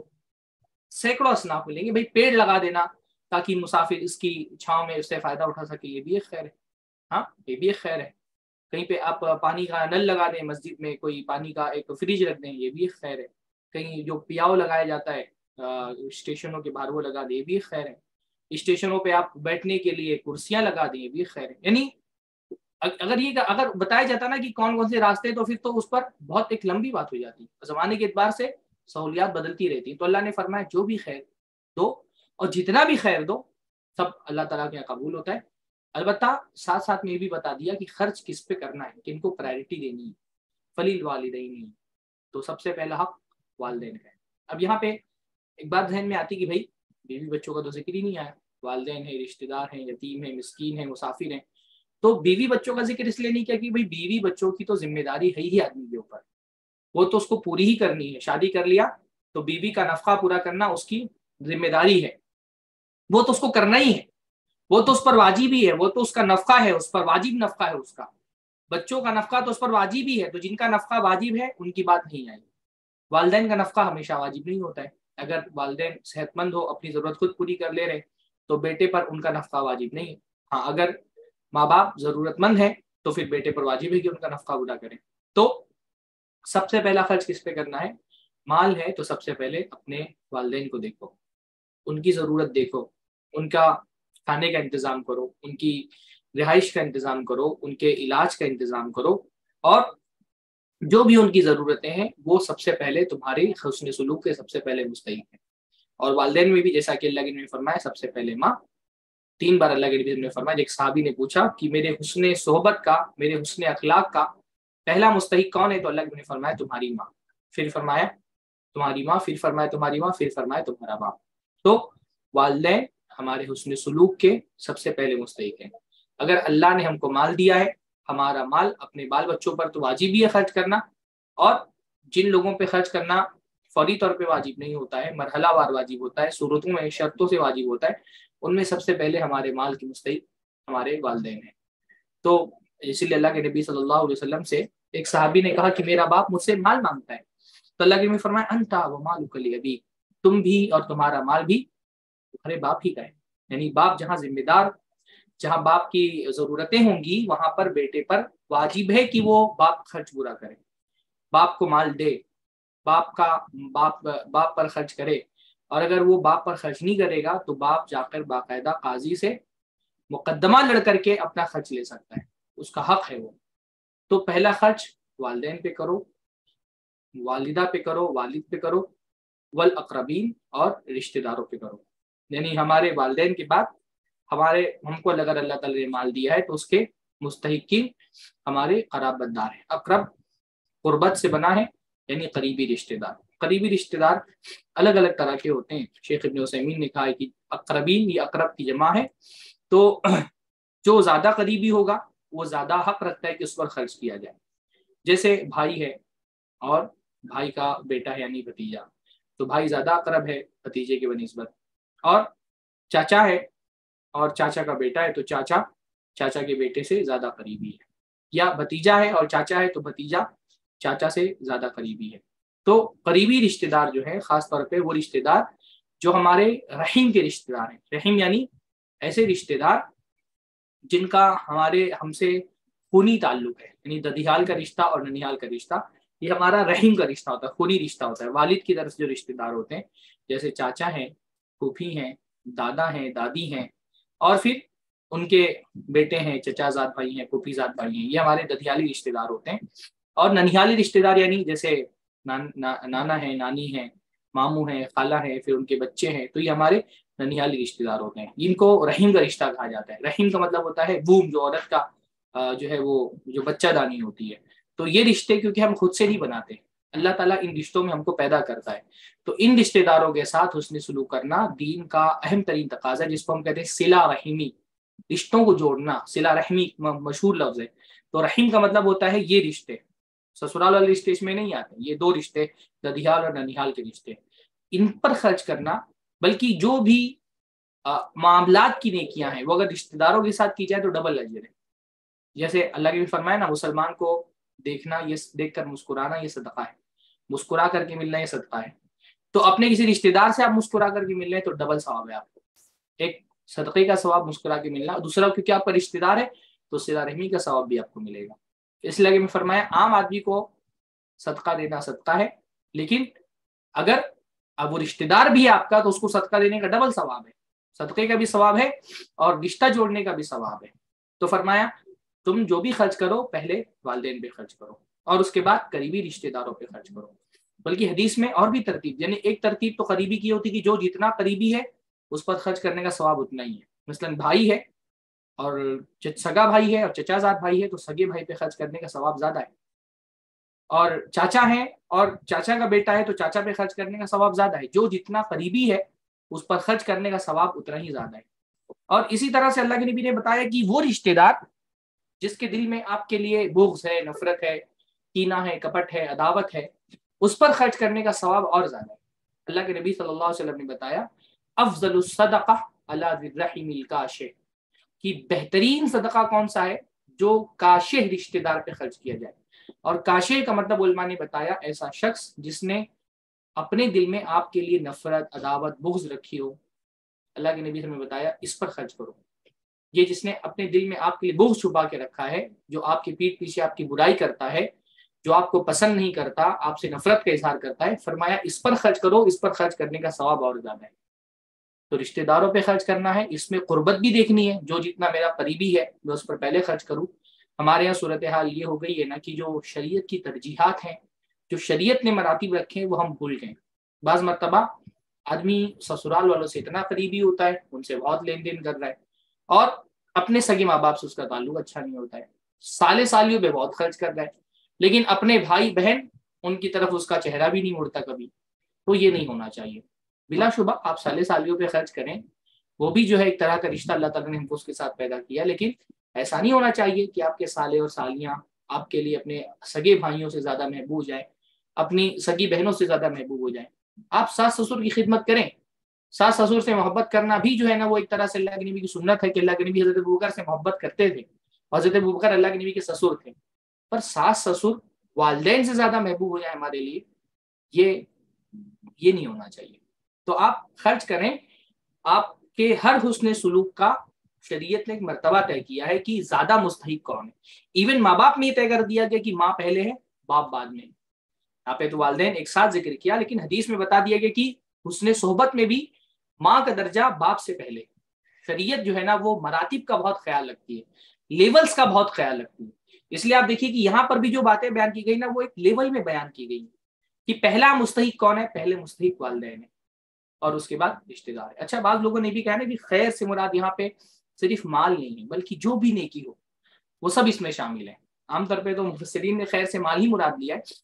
سینکڑوں اصناف ملیں گے، بھائی پیڑ لگا دینا تاکہ مسافر اس کی چھاؤں میں اس سے فائدہ اٹھا سکے، یہ بھی ایک خیر ہے، ہاں یہ بھی ایک خیر ہے۔ کہیں پہ آپ پانی کا نل لگا دیں، مسجد میں کوئی پانی کا ایک فریج رکھ دیں، یہ بھی ایک خیر ہے۔ کہیں جو پیاؤ لگایا جاتا ہے اسٹیشنوں کے باہر وہ لگا دیں، یہ بھی ایک خیر ہے۔ اسٹیشنوں پہ آپ بیٹھنے کے لیے کرسیاں لگا دیں، یہ بھی ایک خیر ہے۔ یعنی اگر بتایا جاتا نا کہ کون کون سے راستے، تو پھر تو اس پر بہت ایک لمبی بات ہو جاتی، زمانے کے اعتبار سے سہولیات بدلتی رہتی، تو اللہ نے فرمایا جو بھی خیر دو اور جتنا بھی خیر دو سب اللہ تعالیٰ کے یہاں قبول ہوتا ہے۔ البتہ ساتھ ساتھ میں یہ بھی بتا دیا کہ خرچ کس پہ کرنا ہے، کن کو پرائرٹی دینی ہے، فلیل والدین، تو سب سے پہلا حق والدین کا ہے۔ اب یہاں پہ ایک بات ذہن میں آتی کہ بھائی بیوی بچوں کا تو ذکر ہی نہیں آیا، والدین ہیں، رشتہ دار ہیں، یتیم ہیں، مسکین ہیں، مسافر ہیں، تو بیوی بچوں کا ذکر اس لیے نہیں کیا کہ بھائی بیوی بچوں کی تو ذمہ داری ہے ہی آدمی کے اوپر، وہ تو اس کو پوری ہی کرنی ہے، شادی کر لیا تو بیوی کا نفقہ پورا کرنا اس کی ذمہ داری ہے، وہ تو اس کو کرنا ہی ہے، وہ تو اس پر واجب ہی ہے، وہ تو اس کا نفقہ ہے، اس پر واجب نفقہ ہے، اس کا بچوں کا نفقہ تو اس پر واجب ہی ہے، تو جن کا نفقہ واجب ہے ان کی بات نہیں آئی۔ والدین کا نفقہ ہمیشہ واجب نہیں ہوتا ہے، اگر والدین صحت مند ہو، اپنی ضرورت خود پوری کر لے رہے تو بیٹے پر ان کا نفقہ واجب نہیں ہے. ہاں اگر ماں باپ ضرورت مند ہے تو پھر بیٹے پر واجب ہے کہ ان کا نفقہ ادا کریں. تو سب سے پہلا خرچ کس پہ کرنا ہے؟ مال ہے تو سب سے پہلے اپنے والدین کو دیکھو، ان کی ضرورت دیکھو، ان کا کھانے کا انتظام کرو، ان کی رہائش کا انتظام کرو، ان کے علاج کا انتظام کرو، اور جو بھی ان کی ضرورتیں ہیں وہ سب سے پہلے تمہاری حسن سلوک کے سب سے پہلے مستحق ہیں. اور والدین میں بھی جیسا کہ اللہ کے نبی نے فرمایا سب سے پہلے ماں. 3 بار اللہ کے نبی نے فرمایا. ایک صحابی نے پوچھا کہ میرے حسن صحبت کا، میرے حسن اخلاق کا پہلا مستحق کون ہے؟ تو اللہ کے نبی نے فرمایا تمہاری ماں، پھر فرمایا تمہاری ماں، پھر فرمایا تمہاری ماں، پھر فرمایا تمہارا باپ. تو والدین ہمارے حسن سلوک کے سب سے پہلے مستحق ہیں. اگر اللہ نے ہم کو مال دیا ہے، ہمارا مال اپنے بال بچوں پر تو واجب ہی ہے خرچ کرنا، اور جن لوگوں پہ خرچ کرنا فوری طور پہ واجب نہیں ہوتا ہے، مرحلہ وار واجب ہوتا ہے، صورتوں میں شرطوں سے واجب ہوتا ہے، ان میں سب سے پہلے ہمارے مال کے مستحق ہمارے والدین ہیں. تو اسی لیے اللہ کے نبی صلی اللہ علیہ وسلم سے ایک صحابی نے کہا کہ میرا باپ مجھ سے مال مانگتا ہے، تو اللہ کے نبی نے فرمایا انتا ومالک لابیک، تم بھی اور تمہارا مال بھی تمہارے باپ ہی کا ہے. یعنی باپ جہاں ذمہ دار، جہاں باپ کی ضرورتیں ہوں گی وہاں پر بیٹے پر واجب ہے کہ وہ باپ خرچ پورا کرے، باپ کو مال دے، باپ پر خرچ کرے. اور اگر وہ باپ پر خرچ نہیں کرے گا تو باپ جا کر باقاعدہ قاضی سے مقدمہ لڑ کر کے اپنا خرچ لے سکتا ہے، اس کا حق ہے وہ. تو پہلا خرچ والدین پہ کرو، والدہ پہ کرو، والد پہ کرو، والاقربین اور رشتہ داروں پہ کرو. یعنی ہمارے والدین کے بعد ہم کو اگر اللہ تعالی نے مال دیا ہے تو اس کے مستحقین ہمارے قرابت دار ہیں. اقرب قربت سے بنا ہے یعنی قریبی رشتہ دار. قریبی رشتہ دار الگ الگ طرح کے ہوتے ہیں. شیخ ابن عثیمین نے کہا ہے کہ اقربین یہ اقرب کی جمع ہے، تو جو زیادہ قریبی ہوگا وہ زیادہ حق رکھتا ہے کہ اس پر خرچ کیا جائے. جیسے بھائی ہے اور بھائی کا بیٹا ہے یعنی بھتیجا، تو بھائی زیادہ اقرب ہے بھتیجے کے بنسبت. اور چاچا ہے اور چاچا کا بیٹا ہے تو چاچا کے بیٹے سے زیادہ قریبی ہے. یا بھتیجا ہے اور چاچا ہے تو بھتیجا چاچا سے زیادہ قریبی ہے. تو قریبی رشتہ دار جو ہے خاص طور پہ وہ رشتہ دار جو ہمارے رحیم کے رشتہ دار ہیں. رحیم یعنی ایسے رشتہ دار جن کا ہم سے خونی تعلق ہے، یعنی ددیال کا رشتہ اور ننیال کا رشتہ یہ ہمارا رحیم کا رشتہ ہوتا ہے، خونی رشتہ ہوتا ہے. والد کی طرف سے جو رشتہ دار ہوتے ہیں جیسے چاچا ہیں، پھوپھی ہیں، دادا ہیں، دادی ہیں، اور پھر ان کے بیٹے ہیں، چچا زاد بھائی ہیں، پھوپھی زاد بھائی ہیں، یہ ہمارے ددیالی رشتہ دار ہوتے ہیں. اور ننیالی رشتہ دار یعنی جیسے نانا ہے، نانی ہے، ماموں ہیں، خالہ ہیں، پھر ان کے بچے ہیں، تو یہ ہمارے ننیالی رشتہ دار ہوتے ہیں. ان کو رحیم کا رشتہ کہا جاتا ہے. رحیم کا مطلب ہوتا ہے بوم، جو عورت کا جو ہے وہ جو بچہ دانی ہوتی ہے. تو یہ رشتے کیونکہ ہم خود سے نہیں بناتے، اللہ تعالیٰ ان رشتوں میں ہم کو پیدا کرتا ہے. تو ان رشتہ داروں کے ساتھ حسن سلوک کرنا دین کا اہم ترین تقاضا ہے، جس کو ہم کہتے ہیں صلہ رحمی، رشتوں کو جوڑنا. صلہ رحمی مشہور لفظ ہے. تو رحیم کا مطلب ہوتا ہے یہ رشتے، سسرال والے رشتے اس میں نہیں آتے، یہ دو رشتے ددیال اور ننیال کے رشتے، ان پر خرچ کرنا. بلکہ جو بھی معاملات کی نیکیاں ہیں وہ اگر رشتہ داروں کے ساتھ کی جائے تو ڈبل اجر ہے. جیسے اللہ کے بھی فرمایا نا، مسلمان کو دیکھنا، یہ دیکھ کر مسکرانا یہ صدقہ ہے، مسکرا کر کے ملنا یہ صدقہ ہے. تو اپنے کسی رشتہ دار سے آپ مسکرا کر کے مل رہے ہیں تو ڈبل ثواب ہے آپ کو. ایک صدقے کا ثواب مسکرا کے ملنا، دوسرا کیونکہ آپ کا رشتہ دار ہے تو صلہ رحمی کا ثواب بھی آپ کو ملے گا. اس لیے کہ میں فرمایا عام آدمی کو صدقہ دینا صدقہ ہے، لیکن اگر اب وہ رشتہ دار بھی ہے آپ کا تو اس کو صدقہ دینے کا ڈبل ثواب ہے، صدقے کا بھی ثواب ہے اور رشتہ جوڑنے کا بھی ثواب ہے. تو فرمایا تم جو بھی خرچ کرو پہلے والدین پہ خرچ کرو اور اس کے بعد قریبی رشتہ داروں پہ خرچ کرو. بلکہ حدیث میں اور بھی ترتیب، یعنی ایک ترتیب تو قریبی کی ہوتی کہ جو جتنا قریبی ہے اس پر خرچ کرنے کا ثواب اتنا ہی ہے. مثلا بھائی ہے اور سگا بھائی ہے اور چچا زاد بھائی ہے تو سگے بھائی پہ خرچ کرنے کا ثواب زیادہ ہے. اور چاچا ہے اور چاچا کا بیٹا ہے تو چاچا پہ خرچ کرنے کا ثواب زیادہ ہے. جو جتنا قریبی ہے اس پر خرچ کرنے کا ثواب اتنا ہی زیادہ ہے. اور اسی طرح سے اللہ کے نبی نے بتایا کہ وہ رشتہ دار جس کے دل میں آپ کے لیے بغض ہے، نفرت ہے، کینہ ہے، کپٹ ہے، عداوت ہے، اس پر خرچ کرنے کا ثواب اور زیادہ ہے. اللہ کے نبی صلی اللہ علیہ وسلم نے بتایا افضل الصدقہ علی ذی الرحم الکاشح، کہ بہترین صدقہ کون سا ہے؟ جو کاشح رشتہ دار پہ خرچ کیا جائے. اور کاشح کا مطلب علماء نے بتایا ایسا شخص جس نے اپنے دل میں آپ کے لیے نفرت، عداوت، بغض رکھی ہو، اللہ کے نبی نے ہمیں بتایا اس پر خرچ کرو۔ یہ جس نے اپنے دل میں آپ کے لیے بغض چھپا کے رکھا ہے، جو آپ کی پیٹھ پیچھے آپ کی برائی کرتا ہے، جو آپ کو پسند نہیں کرتا، آپ سے نفرت کا اظہار کرتا ہے، فرمایا اس پر خرچ کرو، اس پر خرچ کرنے کا ثواب اور زیادہ ہے۔ تو رشتہ داروں پہ خرچ کرنا ہے، اس میں قربت بھی دیکھنی ہے، جو جتنا میرا قریبی ہے میں اس پر پہلے خرچ کروں۔ ہمارے یہاں صورتحال یہ ہو گئی ہے نا کہ جو شریعت کی ترجیحات ہیں، جو شریعت نے مراتب رکھے ہیں، وہ ہم بھول گئے۔ بعض مرتبہ آدمی سسرال والوں سے اتنا قریبی ہوتا ہے، ان سے بہت لین دین کر رہا ہے، اور اپنے سگے ماں باپ سے اس کا تعلق اچھا نہیں ہوتا ہے، سالے سالیوں پہ بہت خرچ کر رہا ہے، لیکن اپنے بھائی بہن ان کی طرف اس کا چہرہ بھی نہیں مڑتا کبھی۔ تو یہ نہیں ہونا چاہیے۔ بلا شبہ آپ سالے سالیوں پہ خرچ کریں، وہ بھی جو ہے ایک طرح کا رشتہ اللہ تعالیٰ نے ہم کو اس کے ساتھ پیدا کیا، لیکن ایسا نہیں ہونا چاہیے کہ آپ کے سالے اور سالیاں آپ کے لیے اپنے سگے بھائیوں سے زیادہ محبوب ہو جائیں، اپنی سگی بہنوں سے زیادہ محبوب ہو جائیں۔ آپ ساس سسر کی خدمت کریں، ساس سسر سے محبت کرنا بھی جو ہے نا وہ ایک طرح سے اللہ کے نبی کی سنت ہے کہ اللہ کے نبی حضرت ابوبکر سے محبت کرتے تھے، حضرت ابوبکر اللہ کے نبی کے سسر تھے۔ پر ساس سسر والدین سے زیادہ محبوب ہو جائے ہمارے لیے، یہ نہیں ہونا چاہیے۔ تو آپ خرچ کریں، آپ کے ہر حسن سلوک کا شریعت نے ایک مرتبہ طے کیا ہے کہ زیادہ مستحق کون ہے۔ ایون ماں باپ میں یہ طے کر دیا گیا کہ ماں پہلے ہے، باپ بعد میں۔ یہاں پہ تو والدین ایک ساتھ ذکر کیا، لیکن حدیث میں بتا دیا گیا کہ حسن صحبت میں بھی ماں کا درجہ باپ سے پہلے۔ شریعت جو ہے نا وہ مراتب کا بہت خیال رکھتی ہے، لیولز کا بہت خیال رکھتی ہے۔ اس لیے آپ دیکھیے کہ یہاں پر بھی جو باتیں بیان کی گئی نا وہ ایک لیول میں بیان کی گئی کہ پہلا مستحق کون ہے، پہلے مستحق والدین ہے اور اس کے بعد رشتہ دار ہے۔ اچھا، بعض لوگوں نے بھی کہا نا کہ خیر سے مراد یہاں پہ صرف مال نہیں ہے، بلکہ جو بھی نیکی ہو وہ سب اس میں شامل ہے۔ عام طور پہ تو مفسرین نے خیر سے مال ہی مراد لیا ہے،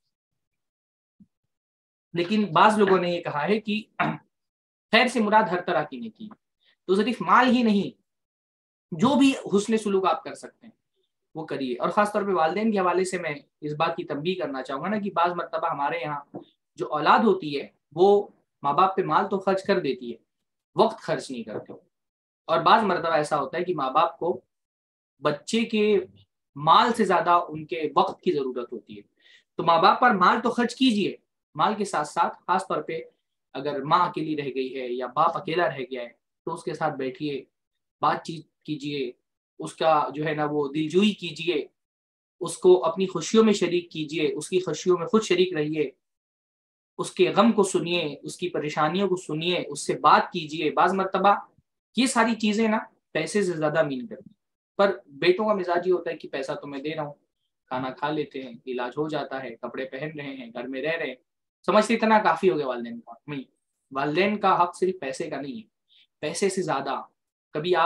لیکن بعض لوگوں نے یہ کہا ہے کہ خیر سے مراد ہر طرح کی نیکی ہے، تو صرف مال ہی نہیں، جو بھی حسن سلوک آپ کر سکتے ہیں وہ کریے۔ اور خاص طور پہ والدین کے حوالے سے میں اس بات کی تنبیہ کرنا چاہوں گا نا کہ بعض مرتبہ ہمارے یہاں جو اولاد ہوتی ہے وہ ماں باپ پہ مال تو خرچ کر دیتی ہے، وقت خرچ نہیں کرتے، اور بعض مرتبہ ایسا ہوتا ہے کہ ماں باپ کو بچے کے مال سے زیادہ ان کے وقت کی ضرورت ہوتی ہے۔ تو ماں باپ پر مال تو خرچ کیجئے، مال کے ساتھ ساتھ خاص طور پہ اگر ماں اکیلی رہ گئی ہے یا باپ اکیلا رہ گیا ہے تو اس کے ساتھ بیٹھیے، بات چیت کیجئے، اس کا جو ہے نا وہ دلجوئی کیجئے، اس کو اپنی خوشیوں میں شریک کیجئے، اس کی خوشیوں میں خود شریک رہیے، اس کے غم کو سنیے، اس کی پریشانیوں کو سنیے، اس سے بات کیجئے۔ بعض مرتبہ یہ ساری چیزیں نا پیسے سے زیادہ مین کرتی، پر بیٹوں کا مزاج یہ ہوتا ہے کہ پیسہ تو میں دے رہا ہوں، کھانا کھا لیتے ہیں، علاج ہو جاتا ہے، کپڑے پہن رہے ہیں، گھر میں رہ رہے ہیں، سمجھتے اتنا کافی ہو گیا والدین کا۔ نہیں، والدین کا حق صرف پیسے کا نہیں ہے، پیسے سے زیادہ۔ کبھی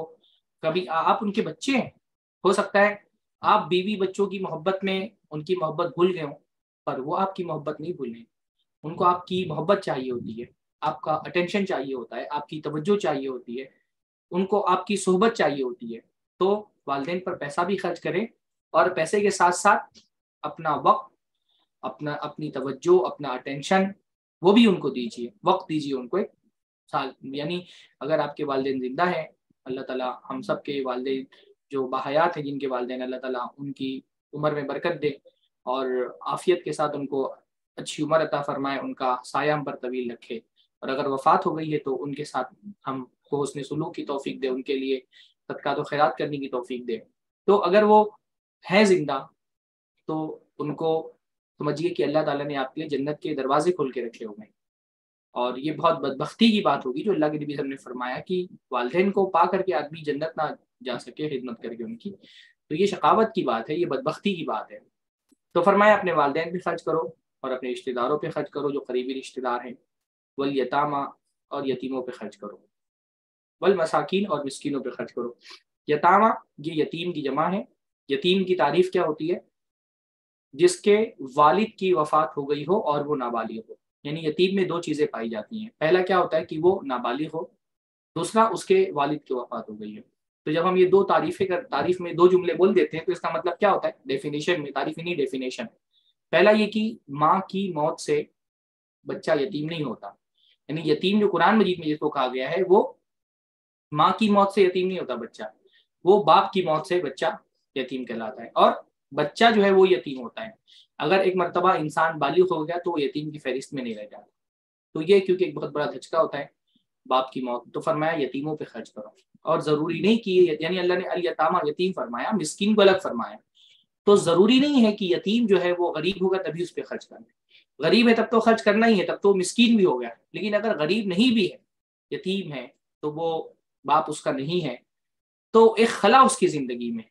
آپ ان کے بچے ہیں، ہو سکتا ہے آپ بیوی بچوں کی محبت میں ان کی محبت بھول گئے ہوں، پر وہ آپ کی محبت نہیں بھولیں، ان کو آپ کی محبت چاہیے ہوتی ہے، آپ کا اٹینشن چاہیے ہوتا ہے، آپ کی توجہ چاہیے ہوتی ہے، ان کو آپ کی صحبت چاہیے ہوتی ہے۔ تو والدین پر پیسہ بھی خرچ کریں، اور پیسے کے ساتھ ساتھ اپنا وقت، اپنی توجہ، اپنا اٹینشن وہ بھی ان کو دیجیے، وقت دیجیے ان کو ایک سال۔ یعنی اگر آپ کے والدین زندہ ہیں، اللہ تعالیٰ ہم سب کے والدین جو باحیات ہیں، جن کے والدین، اللہ تعالیٰ ان کی عمر میں برکت دے اور عافیت کے ساتھ ان کو اچھی عمر عطا فرمائے، ان کا سایہ ہم پر طویل رکھے، اور اگر وفات ہو گئی ہے تو ان کے ساتھ ہم کو حسن سلوک کی توفیق دے، ان کے لیے صدقات و خیرات کرنے کی توفیق دے۔ تو اگر وہ ہے زندہ تو ان کو سمجھیے کہ اللہ تعالیٰ نے آپ کے لیے جنت کے دروازے کھول کے رکھے ہوئے ہیں، اور یہ بہت بدبختی کی بات ہوگی جو اللہ کے نبی صلی اللہ علیہ وسلم نے فرمایا کہ والدین کو پا کر کے آدمی جنت نہ جا سکے خدمت کر کے ان کی، تو یہ شقاوت کی بات ہے، یہ بدبختی کی بات ہے۔ تو فرمایا اپنے والدین پہ خرچ کرو اور اپنے رشتہ داروں پہ خرچ کرو جو قریبی رشتہ دار ہیں، والیتاما اور یتیموں پہ خرچ کرو، والمساکین اور مسکینوں پہ خرچ کرو۔ یتاما یہ یتیم کی جمع ہے۔ یتیم کی تعریف کیا ہوتی ہے؟ جس کے والد کی وفات ہو گئی ہو اور وہ نابالغ ہو۔ یعنی یتیم میں دو چیزیں پائی جاتی ہیں، پہلا کیا ہوتا ہے کہ وہ نابالغ ہو، دوسرا اس کے والد کی وفات ہو گئی ہے۔ تو جب ہم یہ دو تعریف میں دو جملے بول دیتے ہیں تو اس کا مطلب کیا ہوتا ہے؟ ڈیفینیشن میں، تعریف نہیں ڈیفینیشن۔ پہلا یہ کہ ماں کی موت سے بچہ یتیم نہیں ہوتا، یعنی یتیم جو قرآن مجید میں جس کو کہا گیا ہے وہ ماں کی موت سے یتیم نہیں ہوتا بچہ، وہ باپ کی موت سے بچہ یتیم کہلاتا ہے، اور بچہ جو ہے وہ یتیم ہوتا ہے۔ اگر ایک مرتبہ انسان بالغ ہو گیا تو وہ یتیم کی فہرست میں نہیں رہ جاتا۔ تو یہ کیونکہ ایک بہت بڑا دھچکا ہوتا ہے باپ کی موت، تو فرمایا یتیموں پہ خرچ کرو، اور ضروری نہیں کہ یعنی اللہ نے الیتامہ یتیم فرمایا، مسکین کو الگ فرمایا، تو ضروری نہیں ہے کہ یتیم جو ہے وہ غریب ہوگا تبھی اس پہ خرچ کرنا ہے، غریب ہے تب تو خرچ کرنا ہی ہے، تب تو مسکین بھی ہو گیا، لیکن اگر غریب نہیں بھی ہے، یتیم ہے، تو وہ باپ اس کا نہیں ہے، تو ایک خلا اس کی زندگی میں،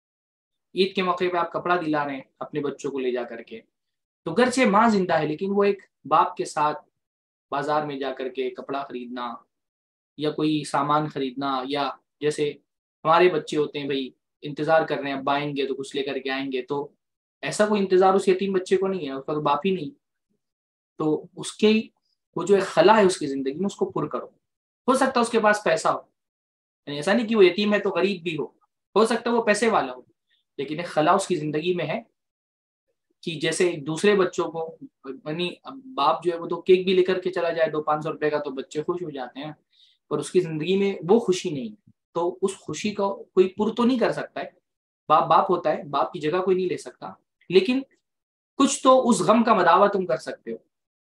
عید کے موقع پہ آپ کپڑا دلا رہے ہیں اپنے بچوں کو لے جا کر کے، تو گرچہ ماں زندہ ہے لیکن وہ ایک باپ کے ساتھ بازار میں جا کر کے کپڑا خریدنا یا کوئی سامان خریدنا، یا جیسے ہمارے بچے ہوتے ہیں بھائی انتظار کر رہے ہیں اب آئیں گے تو کچھ لے کر کے آئیں گے، تو ایسا کوئی انتظار اس یتیم بچے کو نہیں ہے، اس کا تو باپ ہی نہیں، تو اس کے وہ جو ایک خلا ہے اس کی زندگی میں اس کو پر کرو، ہو سکتا ہے اس کے پاس پیسہ ہو، یعنی ایسا نہیں کہ وہ یتیم ہے تو غریب بھی ہو سکتا ہے وہ پیسے والا ہو، لیکن ایک خلا اس کی زندگی میں ہے کہ جیسے دوسرے بچوں کو، یعنی باپ جو ہے وہ تو کیک بھی لے کر کے چلا جائے 200-500 روپے کا تو بچے خوش ہو جاتے ہیں، پر اس کی زندگی میں وہ خوشی نہیں ہے، تو اس خوشی کو کوئی پر تو نہیں کر سکتا ہے، باپ ہوتا ہے، باپ کی جگہ کوئی نہیں لے سکتا، لیکن کچھ تو اس غم کا مداوع تم کر سکتے ہو،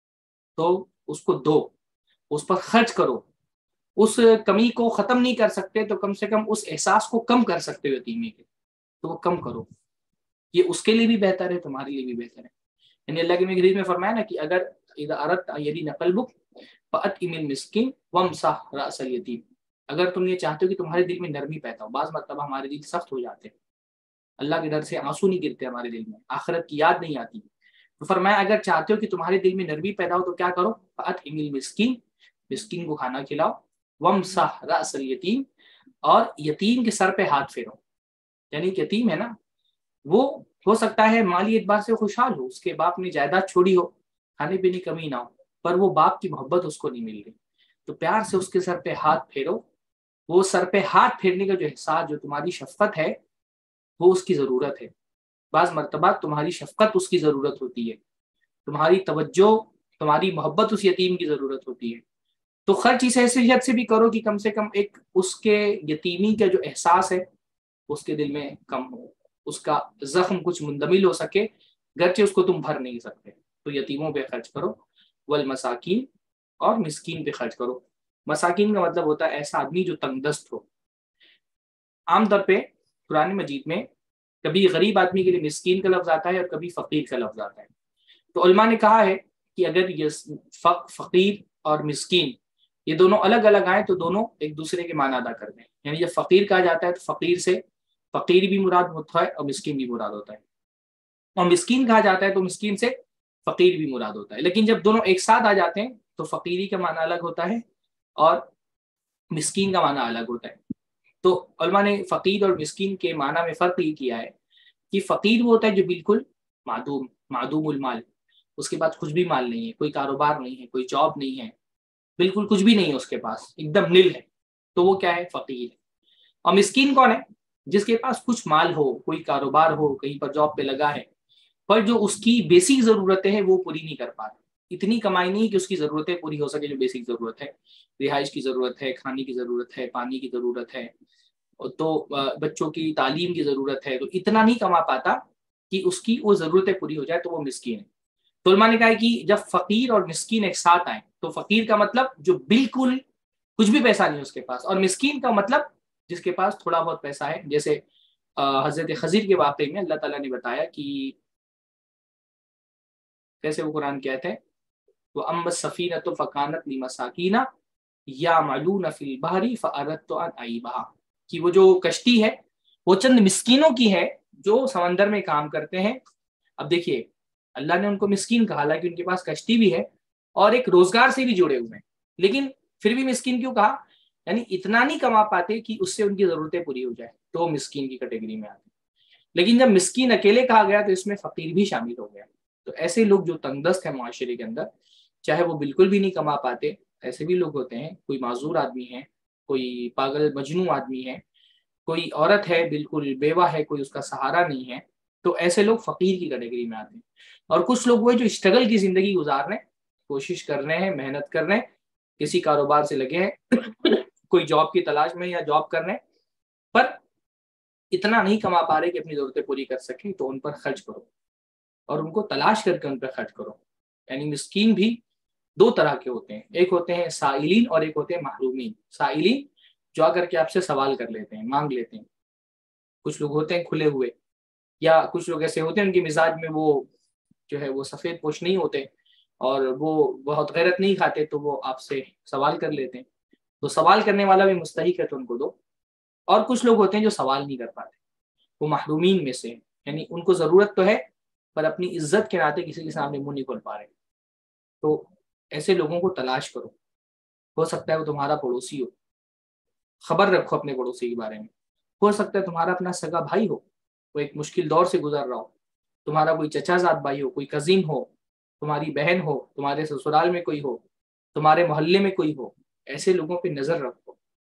تو اس کو دو، اس پر خرچ کرو، اس کمی کو ختم نہیں کر سکتے تو کم سے کم اس احساس کو کم کر سکتے ہو یتیمی کے، تو وہ کم کرو، یہ اس کے لیے بھی بہتر ہے، تمہارے لیے بھی بہتر ہے، یعنی اللہ کے حدیث میں فرمایا نا کہ اگر اذا اردت ان يلين قلبك فاطعم المسكين وامسح راس اليتيم، اگر تم یہ چاہتے ہو کہ تمہارے دل میں نرمی پیدا ہو، بعض مرتبہ ہمارے دل سخت ہو جاتے ہیں، اللہ کے ڈر سے آنسو نہیں گرتے ہمارے دل میں، آخرت کی یاد نہیں آتی، تو فرمایا اگر چاہتے ہو کہ تمہارے دل میں نرمی پیدا ہو تو کیا کرو، فاطعم المسكين، مسکین کو کھانا کھلاؤ، وامسح راس اليتيم، اور یتیم کے سر پہ ہاتھ پھیرو، یعنی کہ یتیم ہے نا، وہ ہو سکتا ہے مالی اعتبار سے خوشحال ہو، اس کے باپ نے جائیداد چھوڑی ہو، کھانے پینے کی کمی نہ ہو، پر وہ باپ کی محبت اس کو نہیں مل رہی، تو پیار سے اس کے سر پہ ہاتھ پھیرو، وہ سر پہ ہاتھ پھیرنے کا جو احساس، جو تمہاری شفقت ہے وہ اس کی ضرورت ہے، بعض مرتبہ تمہاری شفقت اس کی ضرورت ہوتی ہے، تمہاری توجہ، تمہاری محبت اس یتیم کی ضرورت ہوتی ہے، تو خرچ اس حیثیت سے بھی کرو کہ کم سے کم ایک اس کے یتیمی کا جو احساس ہے اس کے دل میں کم ہو، اس کا زخم کچھ مندمل ہو سکے، گرچہ اس کو تم بھر نہیں سکتے، تو یتیموں پہ خرچ کرو، والمساکین، اور مسکین پہ خرچ کرو، مساکین کا مطلب ہوتا ہے ایسا آدمی جو تنگ دست ہو، عام طور پہ قرآن مجید میں کبھی غریب آدمی کے لیے مسکین کا لفظ آتا ہے اور کبھی فقیر کا لفظ آتا ہے، تو علماء نے کہا ہے کہ اگر یہ فقیر اور مسکین یہ دونوں الگ الگ آئیں تو دونوں ایک دوسرے کے معنی ادا کرتے ہیں، یعنی جب فقیر کہا جاتا ہے تو فقیر سے فقیر بھی مراد ہوتا ہے اور مسکین بھی مراد ہوتا ہے، اور مسکین کہا جاتا ہے تو مسکین سے فقیر بھی مراد ہوتا ہے، لیکن جب دونوں ایک ساتھ آ جاتے ہیں تو فقیری کا معنی الگ ہوتا ہے اور مسکین کا معنی الگ ہوتا ہے، تو علماء نے فقیر اور مسکین کے معنی میں فرق یہ کیا ہے کہ فقیر وہ ہوتا ہے جو بالکل معدوم المال، اس کے پاس کچھ بھی مال نہیں ہے، کوئی کاروبار نہیں ہے، کوئی جاب نہیں ہے، بالکل کچھ بھی نہیں ہے اس کے پاس، ایک دم نل ہے، تو وہ کیا ہے، فقیر ہے، اور مسکین کون ہے، جس کے پاس کچھ مال ہو، کوئی کاروبار ہو، کہیں پر جاب پہ لگا ہے، پر جو اس کی بیسک ضرورتیں ہیں وہ پوری نہیں کر پاتا، اتنی کمائی نہیں کہ اس کی ضرورتیں پوری ہو سکے، جو بیسک ضرورت ہے، رہائش کی ضرورت ہے، کھانے کی ضرورت ہے، پانی کی ضرورت ہے، تو بچوں کی تعلیم کی ضرورت ہے، تو اتنا نہیں کما پاتا کہ اس کی وہ ضرورتیں پوری ہو جائے، تو وہ مسکین ہے، تو علماء نے کہا کہ جب فقیر اور مسکین ایک ساتھ آئیں تو فقیر کا مطلب جو بالکل کچھ بھی پیسہ نہیں اس کے پاس، اور مسکین کا مطلب جس کے پاس تھوڑا بہت پیسہ ہے، جیسے حضرت خضر کے واقعے میں اللہ تعالیٰ نے بتایا کہ کیسے وہ قرآن کہتے ہیں وَأَمَّا السَّفِينَةُ فَكَانَتْ لِمَسَاكِينَ يَعْمَلُونَ فِي الْبَحْرِ فَأَرَدتُّ أَنْ أَعِيبَهَا، کہ وہ جو کشتی ہے وہ چند مسکینوں کی ہے جو سمندر میں کام کرتے ہیں، اب دیکھیے اللہ نے ان کو مسکین کہا، حالانکہ ان کے پاس کشتی بھی ہے اور ایک روزگار سے بھی جڑے ہوئے ہیں، لیکن پھر بھی مسکین کیوں کہا، یعنی اتنا نہیں کما پاتے کہ اس سے ان کی ضرورتیں پوری ہو جائے، تو وہ مسکین کی کیٹیگری میں آتے ہیں، لیکن جب مسکین اکیلے کہا گیا تو اس میں فقیر بھی شامل ہو گیا، تو ایسے لوگ جو تنگ دست ہیں معاشرے کے اندر، چاہے وہ بالکل بھی نہیں کما پاتے، ایسے بھی لوگ ہوتے ہیں، کوئی معذور آدمی ہے، کوئی پاگل مجنوں آدمی ہے، کوئی عورت ہے بالکل بیوہ ہے، کوئی اس کا سہارا نہیں ہے، تو ایسے لوگ فقیر کی کیٹیگری میں آتے ہیں، اور کچھ لوگ وہ جو اسٹرگل کی زندگی گزار رہے ہیں، کوشش کر رہے ہیں، محنت کر رہے ہیں، کسی کاروبار سے لگے ہیں، کوئی جاب کی تلاش میں یا جاب کر رہے ہیں، پر اتنا نہیں کما پا رہے کہ اپنی ضرورتیں پوری کر سکیں، تو ان پر خرچ کرو اور ان کو تلاش کر کے ان پہ خرچ کرو، یعنی مسکین بھی دو طرح کے ہوتے ہیں، ایک ہوتے ہیں سائلین اور ایک ہوتے ہیں محرومین۔ سائلین جو آ کر کے آپ سے سوال کر لیتے ہیں، مانگ لیتے ہیں، کچھ لوگ ہوتے ہیں کھلے ہوئے، یا کچھ لوگ ایسے ہوتے ہیں ان کے مزاج میں وہ جو ہے وہ سفید پوش نہیں ہوتے اور وہ بہت غیرت نہیں کھاتے، تو وہ آپ سے سوال کر لیتے ہیں، تو سوال کرنے والا بھی مستحق ہے تو ان کو دو۔ اور کچھ لوگ ہوتے ہیں جو سوال نہیں کر پاتے، وہ محرومین میں سے ہیں، یعنی ان کو ضرورت تو ہے پر اپنی عزت کے ناطے کسی کے سامنے منہ نہیں کھول پا رہے، تو ایسے لوگوں کو تلاش کرو، ہو سکتا ہے وہ تمہارا پڑوسی ہو، خبر رکھو اپنے پڑوسی کے بارے میں، ہو سکتا ہے تمہارا اپنا سگا بھائی ہو، وہ ایک مشکل دور سے گزر رہا ہو، تمہارا کوئی چچا زاد بھائی ہو، کوئی کزن ہو، تمہاری بہن ہو، تمہارے سسرال میں کوئی ہو، تمہارے محلے میں کوئی ہو، ایسے لوگوں پہ نظر رکھو۔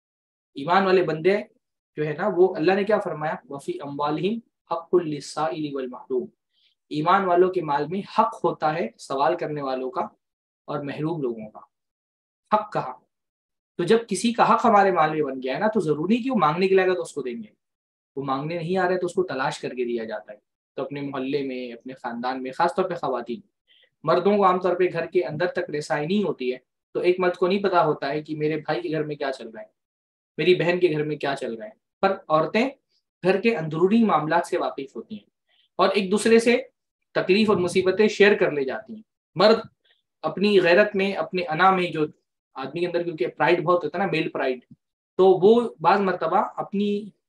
ایمان والے بندے جو ہے نا، وہ اللہ نے کیا فرمایا، وفی اموالہم حق للسائل والمحروم، ایمان والوں کے مال میں حق ہوتا ہے سوال کرنے والوں کا اور محروم لوگوں کا۔ حق کہا تو جب کسی کا حق ہمارے مال میں بن گیا ہے نا، تو ضروری کہ وہ مانگنے کے لائے گا تو اس کو دیں گے، وہ مانگنے نہیں آ رہے تو اس کو تلاش کر کے دیا جاتا ہے۔ تو اپنے محلے میں، اپنے خاندان میں، خاص طور پہ خواتین، مردوں کو عام طور پہ گھر کے اندر تک رسائی نہیں ہوتی ہے، تو ایک مرد کو نہیں پتا ہوتا ہے کہ میرے بھائی کے گھر میں کیا چل رہا ہے، میری بہن کے گھر میں کیا چل رہا ہے، پر عورتیں گھر کے اندرونی معاملات سے واقف ہوتی ہیں اور ایک دوسرے سے تکلیف اور مصیبتیں شیئر کر لے جاتی ہیں۔ مرد اپنی غیرت میں، اپنے انا میں، جو آدمی کے اندر کیونکہ پرائڈ بہت ہوتا ہے نا، میل پرائڈ، تو وہ بعض مرتبہ اپنی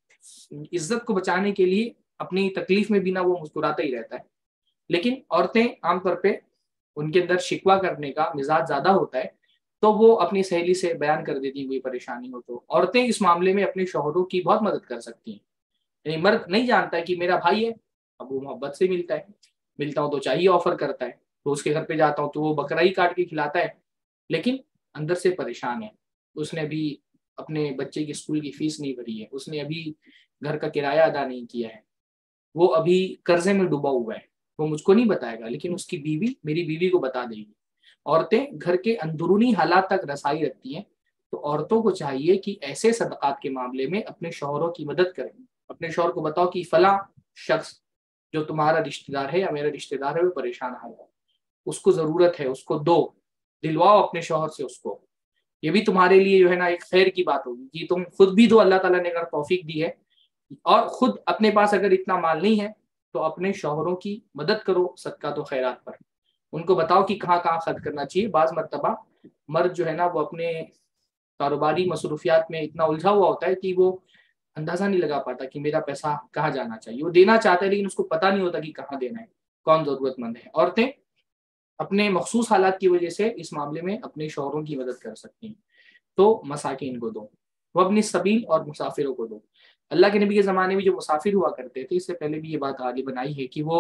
عزت کو بچانے کے لیے اپنی تکلیف میں بھی نہ وہ مسکراتا ہی رہتا ہے، لیکن عورتیں عام طور پہ ان کے اندر شکوہ کرنے کا مزاج زیادہ ہوتا ہے، تو وہ اپنی سہیلی سے بیان کر دیتی ہیں کوئی پریشانی ہو تو۔ عورتیں اس معاملے میں اپنے شوہروں کی بہت مدد کر سکتی ہیں، یعنی مرد نہیں جانتا ہے کہ میرا بھائی ہے، اب وہ محبت سے ملتا ہوں تو چاہیے آفر کرتا ہے، تو اس کے گھر پہ جاتا ہوں تو وہ بکرا ہی کاٹ کے کھلاتا ہے، لیکن اندر سے پریشان ہے، اس نے بھی اپنے بچے کی اسکول کی فیس نہیں بھری ہے، اس نے ابھی گھر کا کرایہ ادا نہیں کیا ہے، وہ ابھی قرضے میں ڈوبا ہوا ہے، وہ مجھ کو نہیں بتائے گا لیکن اس کی بیوی میری بیوی کو بتا دے گی۔ عورتیں گھر کے اندرونی حالات تک رسائی رکھتی ہیں، تو عورتوں کو چاہیے کہ ایسے صدقات کے معاملے میں اپنے شوہروں کی مدد کریں، اپنے شوہر کو بتاؤ کہ فلاں شخص جو تمہارا رشتہ دار ہے یا میرا رشتہ دار ہے وہ پریشان ہے، اس کو ضرورت ہے، اس کو دو، دلواؤ اپنے شوہر سے اس کو، یہ بھی تمہارے لیے جو ہے نا ایک خیر کی بات ہوگی کہ تم خود بھی دو، اللہ تعالیٰ نے اگر توفیق دی ہے، اور خود اپنے پاس اگر اتنا مال نہیں ہے تو اپنے شوہروں کی مدد کرو صدقات و خیرات پر، ان کو بتاؤ کہ کہاں کہاں خرچ کرنا چاہیے۔ بعض مرتبہ مرد جو ہے نا وہ اپنے کاروباری مصروفیات میں اتنا الجھا ہوا ہوتا ہے کہ وہ اندازہ نہیں لگا پاتا کہ میرا پیسہ کہاں جانا چاہیے، وہ دینا چاہتا ہے لیکن اس کو پتہ نہیں ہوتا کہ کہاں دینا ہے، کون ضرورت مند ہے۔ عورتیں اپنے مخصوص حالات کی وجہ سے اس معاملے میں اپنے شوہروں کی مدد کر سکتی ہیں، تو مساکین کو دو، وہ اپنی سبیل اور مسافروں کو دو۔ اللہ کے نبی کے زمانے میں جو مسافر ہوا کرتے تھے، اس سے پہلے بھی یہ بات غالباً آئی ہے کہ وہ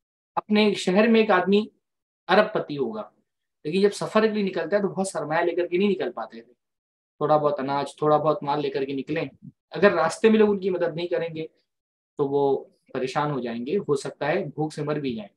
اپنے شہر میں ایک آدمی ارب پتی ہوگا، لیکن جب سفر کے لیے نکلتا ہے تو بہت سرمایہ لے کر کے نہیں نکل پاتے تھے، تھوڑا بہت اناج، تھوڑا بہت مال لے کر کے نکلیں، اگر راستے میں لوگ ان کی مدد نہیں کریں گے تو وہ پریشان ہو جائیں گے، ہو سکتا ہے بھوک سے مر بھی جائیں۔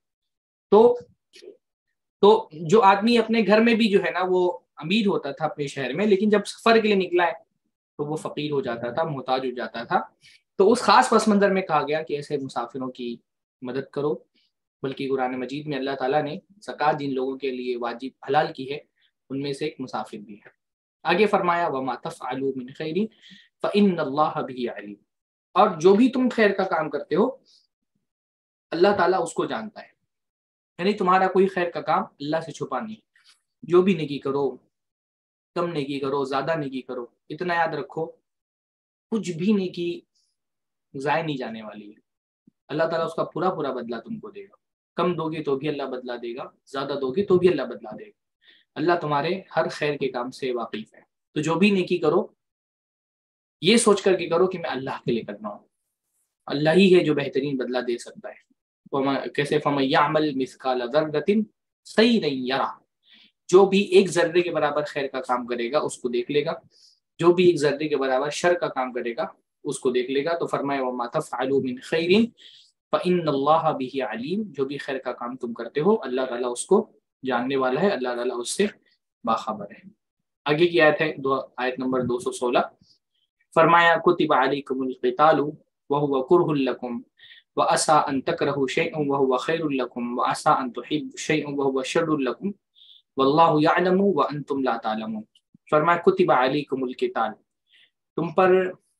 تو جو آدمی اپنے گھر میں بھی جو ہے نا وہ امیر ہوتا تھا اپنے شہر میں، لیکن جب سفر کے لیے نکلا ہے تو وہ فقیر ہو جاتا تھا، محتاج ہو جاتا تھا، تو اس خاص پس منظر میں کہا گیا کہ ایسے مسافروں کی مدد کرو۔ بلکہ قرآن مجید میں اللہ تعالیٰ نے زکوٰۃ جن لوگوں کے لیے واجب حلال کی ہے ان میں سے ایک مسافر بھی ہے۔ آگے فرمایا وَمَا تَفْعَلُوا مِنْ خَيْرٍ فَإِنَّ اللَّهَ بِهِ عَلِيمٌ، اور جو بھی تم خیر کا کام کرتے ہو اللہ تعالیٰ اس کو جانتا ہے، یعنی تمہارا کوئی خیر کا کام اللہ سے چھپا نہیں، جو بھی نیکی کرو، کم نیکی کرو، زیادہ نیکی کرو، اتنا یاد رکھو کچھ بھی نیکی ضائع نہیں جانے والی ہے، اللہ تعالیٰ اس کا پورا پورا بدلہ تم کو دے گا، کم دو گے تو بھی اللہ بدلہ دے گا، زیادہ دو گے تو بھی اللہ بدلہ دے گا، اللہ تمہارے ہر خیر کے کام سے واقف ہے۔ تو جو بھی نیکی کرو یہ سوچ کر کے کرو کہ میں اللہ کے لیے کرنا ہوں، اللہ ہی ہے جو بہترین بدلہ دے سکتا ہے۔ کیسے فَمَن يَعْمَلْ مِثْقَالَ ذَرَّةٍ خَيْرًا يَرَهُ، جو بھی ایک ذرے کے برابر خیر کا کام کرے گا اس کو دیکھ لے گا، جو بھی ایک ذرے کے برابر شر کا کام کرے گا اس کو دیکھ لے گا۔ تو فرمایا وَمَا تَفْعَلُوا مِنْ خَيْرٍ فَإِنَّ اللَّهَ بِهِ عَلِيمٌ، جو بھی خیر کا کام تم کرتے ہو اللہ تعالیٰ اس کو جاننے والا ہے، اللہ تعالیٰ اس سے باخبر ہے۔ آگے کی آیت ہے آیت نمبر 216، فرمایا کتب علیکم القتال وهو کرہ لکم وعسى ان تکرہوا شیئا وهو خیر لکم وعسى ان تحبوا شیئا وهو شر لکم واللہ یعلم وانتم لا تعلمون. فرمایا کتب علیکم القتال، تم پر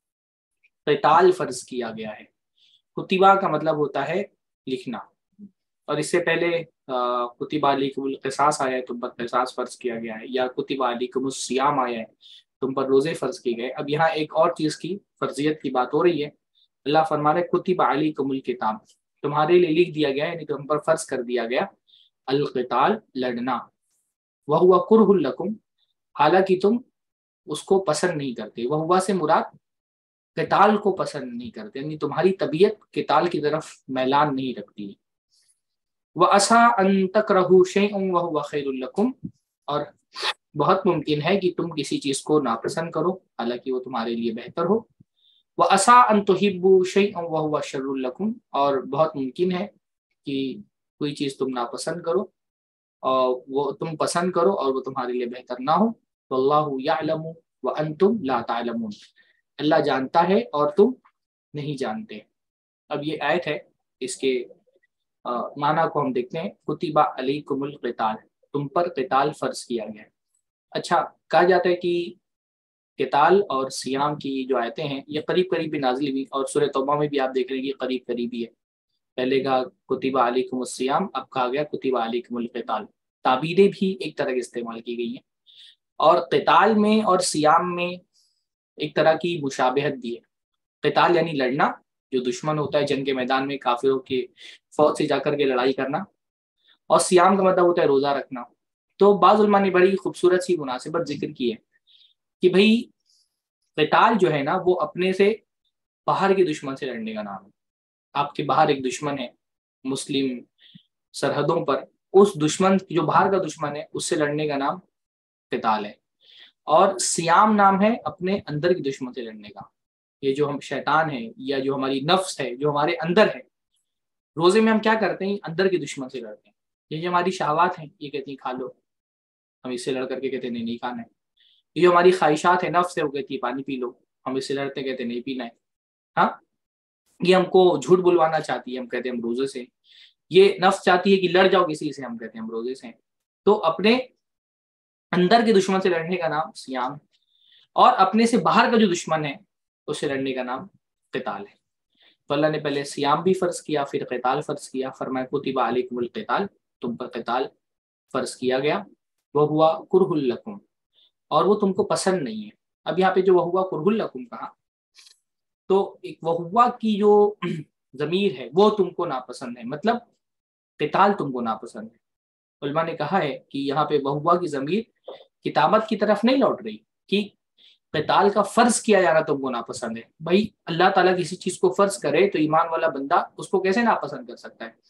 قتال فرض کیا گیا ہے. کتبہ کا مطلب ہوتا ہے لکھنا، اور اس سے پہلے کتب علیکم القصاص آیا ہے، تم پر قصاص فرض کیا گیا ہے، یا کتب علیکم الصیام آیا ہے، تم پر روزے فرض کیے گئے. اب یہاں ایک اور چیز کی فرضیت کی بات ہو رہی ہے. اللہ فرما رہے کتب علیکم الکتاب، تمہارے لیے لکھ دیا گیا ہے، یعنی تم پر فرض کر دیا گیا القتال، لڑنا. وہو کرہ لکم، حالانکہ تم اس کو پسند نہیں کرتے. وہو سے مراد قتال کو پسند نہیں کرتے، یعنی تمہاری طبیعت قتال کی طرف میلان نہیں رکھتی. وَعَسَىٰ أَن تَكْرَهُوا شَيْئًا وَهُوَ خَيْرٌ لَكُمْ، اور بہت ممکن ہے کہ تم کسی چیز کو ناپسند کرو حالانکہ وہ تمہارے لیے بہتر ہو. وَعَسَىٰ أَن تُحِبُّوا شَيْئًا وَهُوَ شَرٌ لَكُمْ، اور بہت ممکن ہے کہ کوئی چیز تم ناپسند کرو اور وہ تم پسند کرو اور وہ تمہارے لیے بہتر نہ ہو. وَاللَّهُ يَعْلَمُ وَأَنْتُمْ لَا تَعْلَمُونَ، اللہ جانتا ہے اور تم نہیں جانتے. اب یہ آیت ہے، اس کے معنی کو ہم دیکھتے ہیں. کتب علیکم القتال، تم پر قتال فرض کیا گیا ہے. اچھا، کہا جاتا ہے کہ قتال اور سیام کی جو آیتیں ہیں یہ قریب قریب بھی نازل ہوئی، اور سورہ توبہ میں بھی آپ دیکھ رہے ہیں یہ قریب قریب ہی ہے. پہلے کہا کتب علیکم الصیام، اب کہا گیا کتب علیکم القتال. تعبیریں بھی ایک طرح کی استعمال کی گئی ہیں، اور قتال میں اور سیام میں ایک طرح کی مشابہت بھی ہے. قتال یعنی لڑنا، جو دشمن ہوتا ہے جنگ کے میدان میں کافروں کے فوج سے جا کر کے لڑائی کرنا، اور سیام کا مطلب ہوتا ہے روزہ رکھنا. تو بعض علماء نے بڑی خوبصورت سی مناسبت ذکر کی ہے کہ بھئی قتال جو ہے نا وہ اپنے سے باہر کے دشمن سے لڑنے کا نام ہے. آپ کے باہر ایک دشمن ہے مسلم سرحدوں پر، اس دشمن جو باہر کا دشمن ہے اس سے لڑنے کا نام قتال ہے. اور سیام نام ہے اپنے اندر کے دشمن سے لڑنے کا. یہ جو ہم شیطان ہے یا جو ہماری نفس ہے جو ہمارے اندر ہے، روزے میں ہم کیا کرتے ہیں؟ اندر کے دشمن سے لڑتے ہیں. یہ جو ہماری شہوات ہیں یہ کہتی ہیں کھا لو، ہم اس سے لڑ کر کے کہتے ہیں نہیں کھانا ہے. یہ جو ہماری خواہشات ہے، نفس ہے، وہ کہتی ہے پانی پی لو، ہم اس سے لڑتے کہتے ہیں نہیں پینا ہے. ہاں، یہ ہم کو جھوٹ بلوانا چاہتی ہے، ہم کہتے ہیں ہم روزے سے. یہ نفس چاہتی ہے کہ لڑ جاؤ کسی سے، ہم کہتے ہیں ہم روزے سے. تو اپنے اندر کے دشمن سے لڑنے کا نام سیام، اور اپنے سے باہر کا جو دشمن ہے اس سے لڑنے کا نام قتال ہے. تو اللہ نے پہلے سیام بھی فرض کیا، پھر قتال فرض کیا. فرمایا کتب علیکم القتال، تم پر قتال فرض کیا گیا. وہوا کرہ لکم، اور وہ تم کو پسند نہیں ہے. اب یہاں پہ جو وہوا کرہ لکم کہا، تو ایک وہوا کی جو ضمیر ہے وہ تم کو ناپسند ہے، مطلب قتال تم کو ناپسند ہے. علماء نے کہا ہے کہ یہاں پہ وہوا کی ضمیر کتابت کی طرف نہیں لوٹ رہی کہ قتال کا فرض کیا جانا تم کو ناپسند ہے. بھائی اللہ تعالیٰ کسی چیز کو فرض کرے تو ایمان والا بندہ اس کو کیسے ناپسند کر سکتا ہے؟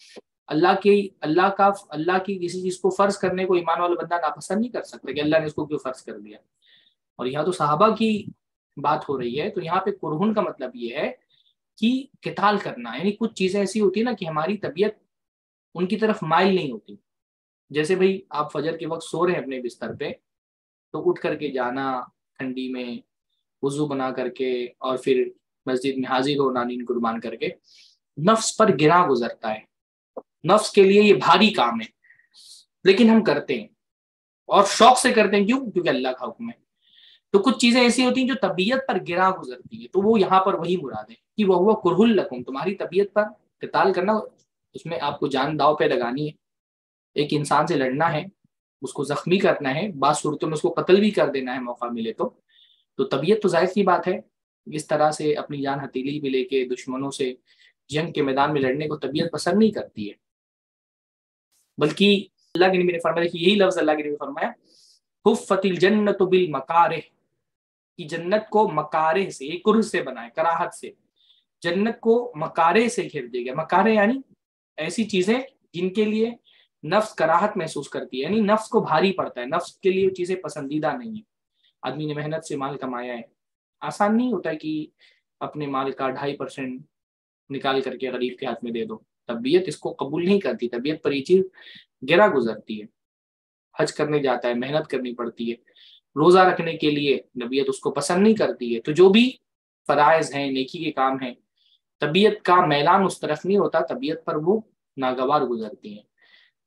اللہ کی کسی چیز کو فرض کرنے کو ایمان والا بندہ ناپسند نہیں کر سکتا کہ اللہ نے اس کو کیوں فرض کر دیا. اور یہاں تو صحابہ کی بات ہو رہی ہے، تو یہاں پہ کرہن کا مطلب یہ ہے کہ قتال کرنا، یعنی کچھ چیزیں ایسی ہوتی ہیں نا کہ ہماری طبیعت ان کی طرف مائل نہیں ہوتی. جیسے بھئی آپ فجر کے وقت سو رہے ہیں اپنے بستر پہ، تو اٹھ کر کے جانا ٹھنڈی میں، وضو بنا کر کے، اور پھر مسجد میں حاضر ہونا نیند قربان کر کے، نفس پر گراں گزرتا ہے. نفس کے لیے یہ بھاری کام ہے، لیکن ہم کرتے ہیں اور شوق سے کرتے ہیں. کیوں؟ کیونکہ اللہ کا حکم ہے. تو کچھ چیزیں ایسی ہوتی ہیں جو طبیعت پر گراں گزرتی ہے، تو وہ یہاں پر وہی مراد ہے کہ وہ کرہ لکم، تمہاری طبیعت پر قتال کرنا. اس میں آپ کو جان داؤ پہ لگانی ہے، ایک انسان سے لڑنا ہے، اس کو زخمی کرنا ہے، بعض صورتوں میں اس کو قتل بھی کر دینا ہے موقع ملے تو طبیعت تو ظاہر سی بات ہے اس طرح سے اپنی جان ہتھیلی بھی لے کے دشمنوں سے جنگ کے میدان میں لڑنے کو طبیعت پسند نہیں کرتی ہے. بلکہ اللہ کے نبی نے فرمایا کہ یہی لفظ اللہ کے نبی نے فرمایا حفت الجنت بالمکارہ، کہ جنت کو مکارہ سے، یہ کرہ سے بنا ہے، کراہت سے، جنت کو مکارہ سے گھیر دے گا. مکارہ یعنی ایسی چیزیں جن کے لیے نفس کراہت محسوس کرتی ہے، یعنی نفس کو بھاری پڑتا ہے، نفس کے لیے چیزیں پسندیدہ نہیں ہیں. آدمی نے محنت سے مال کمایا ہے، آسان نہیں ہوتا ہے کہ اپنے مال کا 2.5% نکال کر کے غریب کے ہاتھ میں دے دو. طبیعت اس کو قبول نہیں کرتی، طبیعت پر یہ چیز گرا گزرتی ہے. حج کرنے جاتا ہے، محنت کرنی پڑتی ہے، روزہ رکھنے کے لیے طبیعت اس کو پسند نہیں کرتی ہے. تو جو بھی فرائض ہیں، نیکی کے کام ہیں، طبیعت کا میلان اس طرف نہیں ہوتا، طبیعت پر وہ ناگوار گزرتی ہیں.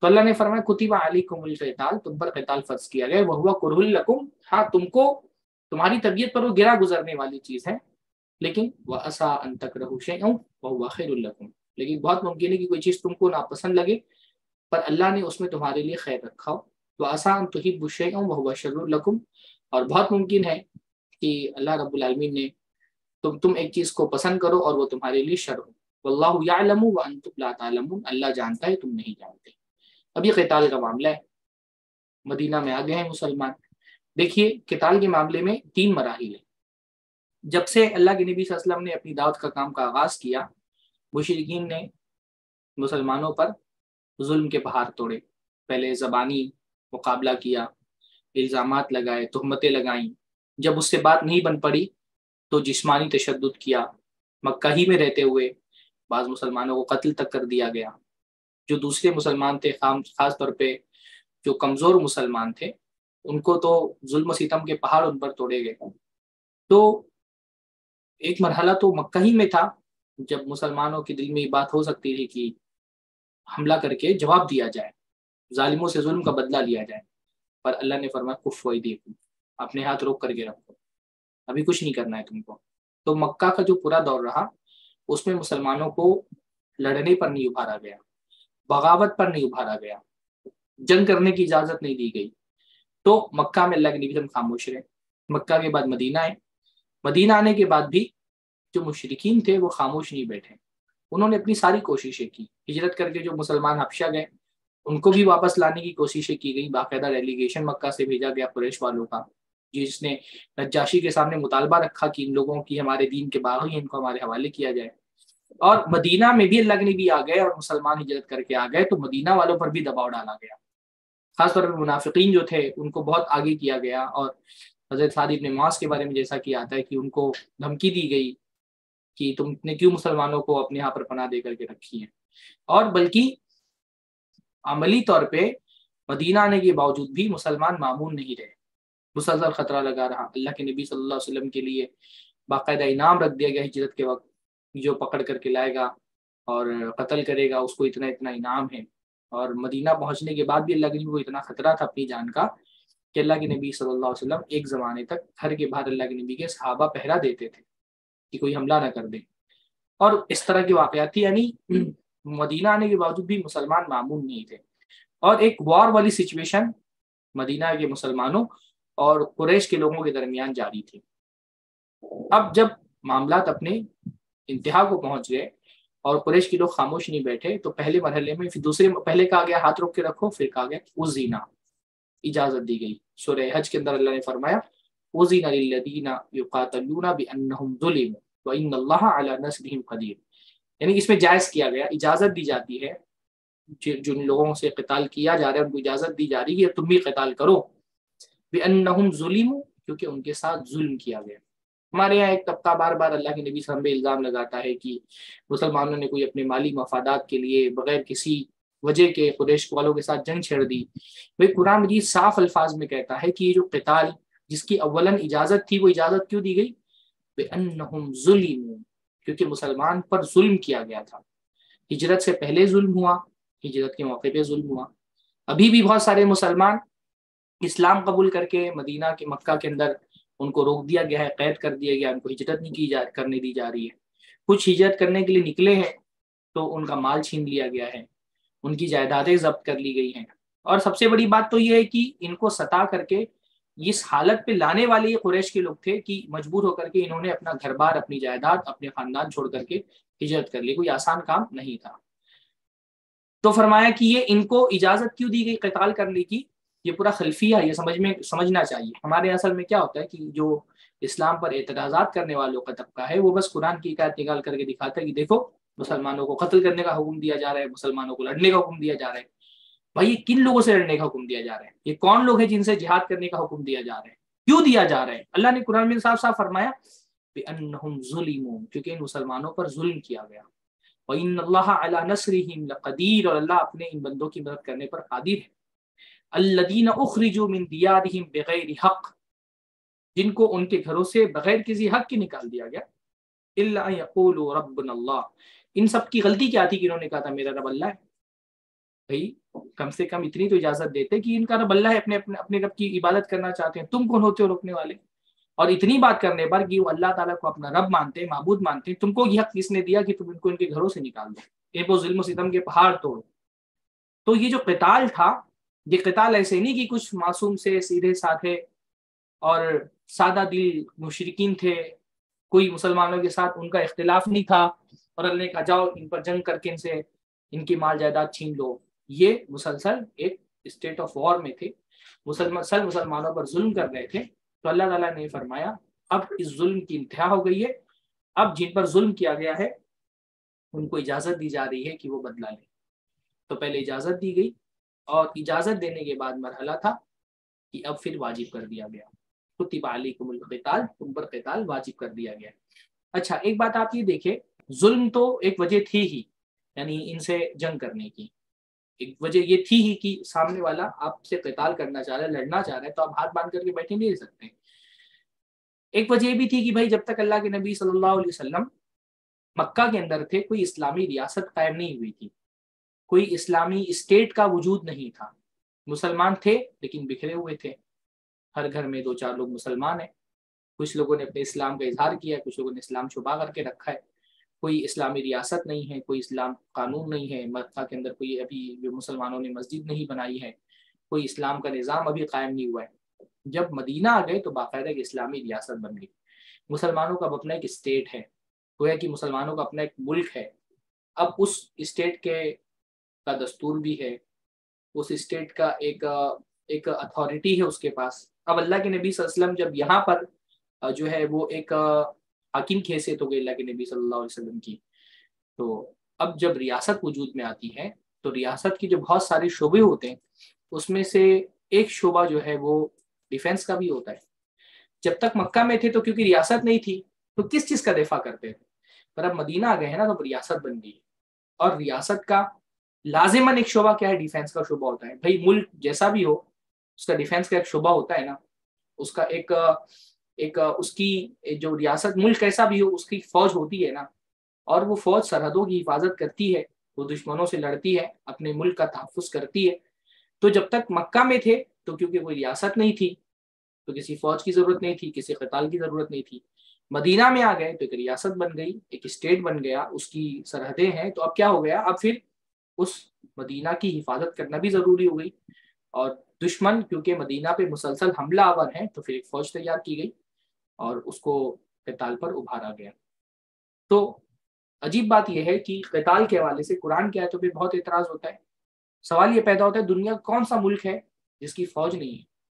تو اللہ نے فرمایا کتب علیکم القتال، تم پر قتال فرض کیا گیا، وہو کرہ لکم، ہاں تم کو تمہاری طبیعت پر وہ گرا گزرنے والی چیز ہے، لیکن وعسیٰ ان تکرہوا شیئا وہو خیر لکم، لیکن بہت ممکن ہے کہ کوئی چیز تم کو ناپسند لگے پر اللہ نے اس میں تمہارے لیے خیر رکھا ہو، وعسیٰ ان تحبوا شیئا وہو شر لکم، اور بہت ممکن ہے کہ اللہ رب العالمین نے تم ایک چیز کو پسند کرو اور وہ تمہارے لیے شر ہو، واللہ یعلم وانتم لا تعلمون، اللہ جانتا ہے تم نہیں جانتے۔ اب یہ قتال کا معاملہ ہے، مدینہ میں آ گئے ہیں مسلمان۔ دیکھیے قتال کے معاملے میں 3 مراحل ہیں۔ جب سے اللہ کے نبی صلی اللہ علیہ وسلم نے اپنی دعوت کا کام کا آغاز کیا، مشرکین نے مسلمانوں پر ظلم کے پہاڑ توڑے، پہلے زبانی مقابلہ کیا، الزامات لگائے، تہمتیں لگائیں، جب اس سے بات نہیں بن پڑی تو جسمانی تشدد کیا، مکہ ہی میں رہتے ہوئے بعض مسلمانوں کو قتل تک کر دیا گیا، جو دوسرے مسلمان تھے خاص طور پہ جو کمزور مسلمان تھے ان کو تو ظلم و ستم کے پہاڑ ان پر توڑے گئے۔ تو ایک مرحلہ تو مکہ ہی میں تھا جب مسلمانوں کے دل میں یہ بات ہو سکتی تھی کہ حملہ کر کے جواب دیا جائے، ظالموں سے ظلم کا بدلہ لیا جائے، پر اللہ نے فرمایا کفوا ایدیکم، اپنے ہاتھ روک کر کے رکھو، ابھی کچھ نہیں کرنا ہے تم کو۔ تو مکہ کا جو پورا دور رہا اس میں مسلمانوں کو لڑنے پر نہیں ابھارا گیا، بغاوت پر نہیں ابھارا گیا، جنگ کرنے کی اجازت نہیں دی گئی۔ تو مکہ میں اللہ کے نبی خاموش رہے۔ مکہ کے بعد مدینہ آئے، مدینہ آنے کے بعد بھی جو مشرکین تھے وہ خاموش نہیں بیٹھے، انہوں نے اپنی ساری کوششیں کی، ہجرت کر کے جو مسلمان حبشہ گئے ان کو بھی واپس لانے کی کوششیں کی گئی، باقاعدہ ڈیلیگیشن مکہ سے بھیجا گیا قریش والوں کا، جس نے نجاشی کے سامنے مطالبہ رکھا کہ ان لوگوں کی ہمارے دین کے باغی ہیں، ان کو ہمارے حوالے کیا جائے۔ اور مدینہ میں بھی اللہ کے نبی آ گئے اور مسلمان ہجرت کر کے آ گئے تو مدینہ والوں پر بھی دباؤ ڈالا گیا، خاص طور پر منافقین جو تھے ان کو بہت آگے کیا گیا، اور حضرت سعد بن معاذ کے بارے میں جیسا کہ آتا ہے کہ ان کو دھمکی دی گئی کہ تم نے کیوں مسلمانوں کو اپنے یہاں پر پناہ دے کر کے رکھی ہے، اور بلکہ عملی طور پہ مدینہ آنے کے باوجود بھی مسلمان معمون نہیں رہے، مسلسل خطرہ لگا رہا۔ اللہ کے نبی صلی اللہ علیہ وسلم کے لیے باقاعدہ انعام رکھ دیا گیا ہجرت کے وقت، جو پکڑ کر کے لائے گا اور قتل کرے گا اس کو اتنا اتنا انعام ہے۔ اور مدینہ پہنچنے کے بعد بھی اللہ کے نبی کو اتنا خطرہ تھا اپنی جان کا کہ اللہ کے نبی صلی اللہ علیہ وسلم ایک زمانے تک گھر کے باہر اللہ کے نبی کے صحابہ پہرا دیتے تھے کہ کوئی حملہ نہ کر دے، اور اس طرح کے واقعات تھی، یعنی مدینہ آنے کے باوجود بھی مسلمان معمون نہیں تھے، اور ایک وار والی سچویشن مدینہ کے مسلمانوں اور قریش کے لوگوں کے درمیان جاری تھی۔ اب جب معاملات اپنے انتہا کو پہنچ گئے اور قریش کے لوگ خاموش نہیں بیٹھے تو پہلے مرحلے میں پہلے کہا گیا ہاتھ روک کے رکھو، پھر کہا گیا اذینا، اجازت دی گئی۔ سورہ حج کے اندر اللہ نے فرمایا اذین للذین یقاتلون بانہم ظلموا وان اللہ علی نصرہم قدیر، یعنی اس میں جائز کیا گیا، اجازت دی جاتی ہے، جن لوگوں سے قتال کیا جا رہا ہے ان کو اجازت دی جا رہی ہے تم بھی قتال کرو، بانہم ظلموا، کیونکہ ان کے ساتھ ظلم کیا گیا۔ ہمارے یہاں ایک طبقہ بار بار اللہ کے نبی صلی اللہ علیہ وسلم پہ الزام لگاتا ہے کہ مسلمانوں نے کوئی اپنے مالی مفادات کے لیے بغیر کسی وجہ کے قریش والوں کے ساتھ جنگ چھیڑ دی۔ بھائی قرآن مجید صاف الفاظ میں کہتا ہے کہ یہ جو قتال جس کی اولاً اجازت تھی وہ اجازت کیوں دی گئی؟ بِأَنَّهُمْ ظُلِمُوا، کیونکہ مسلمان پر ظلم کیا گیا تھا، ہجرت سے پہلے ظلم ہوا، ہجرت کے موقع پہ ظلم ہوا، ابھی بھی بہت سارے مسلمان اسلام قبول کر کے مدینہ کے مکہ کے اندر ان کو روک دیا گیا ہے، قید کر دیا گیا، ان کو ہجرت نہیں کرنے دی جا رہی ہے۔ کچھ ہجرت کرنے کے لیے نکلے ہیں تو ان کا مال چھین لیا گیا ہے، ان کی جائیدادیں ضبط کر لی گئی ہیں، اور سب سے بڑی بات تو یہ ہے کہ ان کو ستا کر کے اس حالت پہ لانے والے یہ قریش کے لوگ تھے کہ مجبور ہو کر کے انہوں نے اپنا گھر بار، اپنی جائیداد، اپنے خاندان چھوڑ کر کے ہجرت کر لی، کوئی آسان کام نہیں تھا۔ تو فرمایا کہ یہ ان کو اجازت کیوں دی گئی قتال کرنے کی، یہ پورا خلفیہ ہے، یہ سمجھنا چاہیے۔ ہمارے اصل میں کیا ہوتا ہے کہ جو اسلام پر اعتراضات کرنے والوں کا طبقہ ہے وہ بس قرآن کی آیت نکال کر کے دکھاتا ہے کہ دیکھو مسلمانوں کو قتل کرنے کا حکم دیا جا رہا ہے، مسلمانوں کو لڑنے کا حکم دیا جا رہا ہے۔ بھائی یہ کن لوگوں سے لڑنے کا حکم دیا جا رہا ہے؟ یہ کون لوگ ہیں جن سے جہاد کرنے کا حکم دیا جا رہا ہے؟ کیوں دیا جا رہا ہے؟ اللہ نے قرآن میں صاف صاف فرمایا بِأَنَّهُمْ ظُلِمُوا، کیونکہ ان مسلمانوں پر ظلم کیا گیا، وَإِنَّ اللَّهَ عَلَى نَصْرِهِمْ لَقَدِيرٌ، اور اللہ اپنے ان بندوں کی مدد کرنے پر قادر ہے۔ الَّذِينَ أُخْرِجُوا مِنْ دِيَارِهِمْ بِغَيْرِ حَقٍّ، جن کو ان کے گھروں سے بغیر کسی حق کے نکال دیا گیا، إِلَّا أَن يَقُولُوا رَبُّنَا اللَّهُ، ان سب کی غلطی کیا تھی کہ انہوں نے کہا تھا میرا رب اللہ ہے، بھائی کم سے کم اتنی تو اجازت دیتے کہ ان کا رب اللہ ہے، اپنے رب کی عبادت کرنا چاہتے ہیں، تم کون ہوتے ہو روکنے والے؟ اور اتنی بات کرنے پر کہ وہ اللہ تعالیٰ کو اپنا رب مانتے ہیں، معبود مانتے ہیں، تم کو یہ حق کس نے دیا کہ تم ان کو ان کے گھروں سے نکال دو، یہ وہ ظلم و ستم کے پہاڑ توڑو؟ تو یہ جو قتال تھا، یہ قتال ایسے نہیں کہ کچھ معصوم سے سیدھے سادھے اور سادہ دل مشرکین تھے، کوئی مسلمانوں کے ساتھ ان کا اختلاف نہیں تھا اور اللہ نے کہا جاؤ ان پر جنگ کر کے ان کی مال جائیداد چھین لو۔ یہ مسلسل ایک اسٹیٹ آف وار میں تھے، مسلمانوں پر ظلم کر رہے تھے۔ تو اللہ تعالیٰ نے فرمایا اب اس ظلم کی انتہا ہو گئی ہے، اب جن پر ظلم کیا گیا ہے ان کو اجازت دی جا رہی ہے کہ وہ بدلہ لیں۔ تو پہلے اجازت دی گئی، اور اجازت دینے کے بعد مرحلہ تھا کہ اب پھر واجب کر دیا گیا، کتب علیکم القتال، تم پر قتال واجب کر دیا گیا۔ اچھا ایک بات آپ یہ دیکھیں، ظلم تو ایک وجہ تھی ہی، یعنی ان سے جنگ کرنے کی ایک وجہ یہ تھی ہی کہ سامنے والا آپ سے قتال کرنا چاہ رہا ہے، لڑنا چاہ رہا ہے، تو آپ ہاتھ باندھ کر کے بیٹھے نہیں رہ سکتے۔ ایک وجہ یہ بھی تھی کہ بھائی جب تک اللہ کے نبی صلی اللہ علیہ وسلم مکہ کے اندر تھے، کوئی اسلامی ریاست قائم نہیں ہوئی تھی، کوئی اسلامی اسٹیٹ کا وجود نہیں تھا۔ مسلمان تھے لیکن بکھرے ہوئے تھے، ہر گھر میں 2-4 لوگ مسلمان ہیں، کچھ لوگوں نے اپنے اسلام کا اظہار کیا ہے، کچھ لوگوں نے اسلام چھپا کر کے رکھا ہے، کوئی اسلامی ریاست نہیں ہے، کوئی اسلام قانون نہیں ہے، مکہ کے اندر کوئی ابھی مسلمانوں نے مسجد نہیں بنائی ہے، کوئی اسلام کا نظام ابھی قائم نہیں ہوا ہے۔ جب مدینہ آ گئے تو باقاعدہ ایک اسلامی ریاست بن گئی، مسلمانوں کا اپنا ایک اسٹیٹ ہے، گویا کہ مسلمانوں کا اپنا ایک ملک ہے۔ اب اس اسٹیٹ کا دستور بھی ہے، اس اسٹیٹ کا ایک اتھارٹی ہے اس کے پاس۔ اب اللہ کے نبی صلی اللہ علیہ وسلم جب یہاں پر جو ہے وہ ایک حاکم کی حیثیت ہو گئی اللہ کے نبی صلی اللہ علیہ وسلم کی، تو اب جب ریاست وجود میں آتی ہے تو ریاست کی جو بہت سارے شعبے ہوتے ہیں اس میں سے ایک شعبہ جو ہے وہ ڈیفنس کا بھی ہوتا ہے۔ جب تک مکہ میں تھے تو کیونکہ ریاست نہیں تھی تو کس چیز کا دفاع کرتے تھے، پر اب مدینہ آ گئے ہیں نا تو ریاست بن گئی، اور ریاست کا لازماً ایک شعبہ کیا ہے، ڈیفنس کا شعبہ ہوتا ہے۔ بھائی ملک جیسا بھی ہو اس کا ڈیفنس کا ایک شعبہ ہوتا ہے نا، اس کا ایک اس کی جو ریاست ملک کیسا بھی ہو اس کی فوج ہوتی ہے نا، اور وہ فوج سرحدوں کی حفاظت کرتی ہے، وہ دشمنوں سے لڑتی ہے، اپنے ملک کا تحفظ کرتی ہے۔ تو جب تک مکہ میں تھے تو کیونکہ کوئی ریاست نہیں تھی تو کسی فوج کی ضرورت نہیں تھی، کسی قتال کی ضرورت نہیں تھی۔ مدینہ میں آ گئے تو ایک ریاست بن گئی، ایک اسٹیٹ بن گیا، اس کی سرحدیں ہیں، تو اب کیا ہو گیا، اب پھر اس مدینہ کی حفاظت کرنا بھی ضروری ہو گئی، اور دشمن کیونکہ مدینہ پہ مسلسل حملہ آور ہیں تو پھر ایک فوج تیار کی گئی اور اس کو قتال پر ابھارا گیا۔ تو عجیب بات یہ ہے کہ قتال کے حوالے سے قرآن کی آیتوں پہ بہت اعتراض ہوتا ہے۔ سوال یہ پیدا ہوتا ہے دنیا کون سا ملک ہے جس کی فوج نہیں ہے،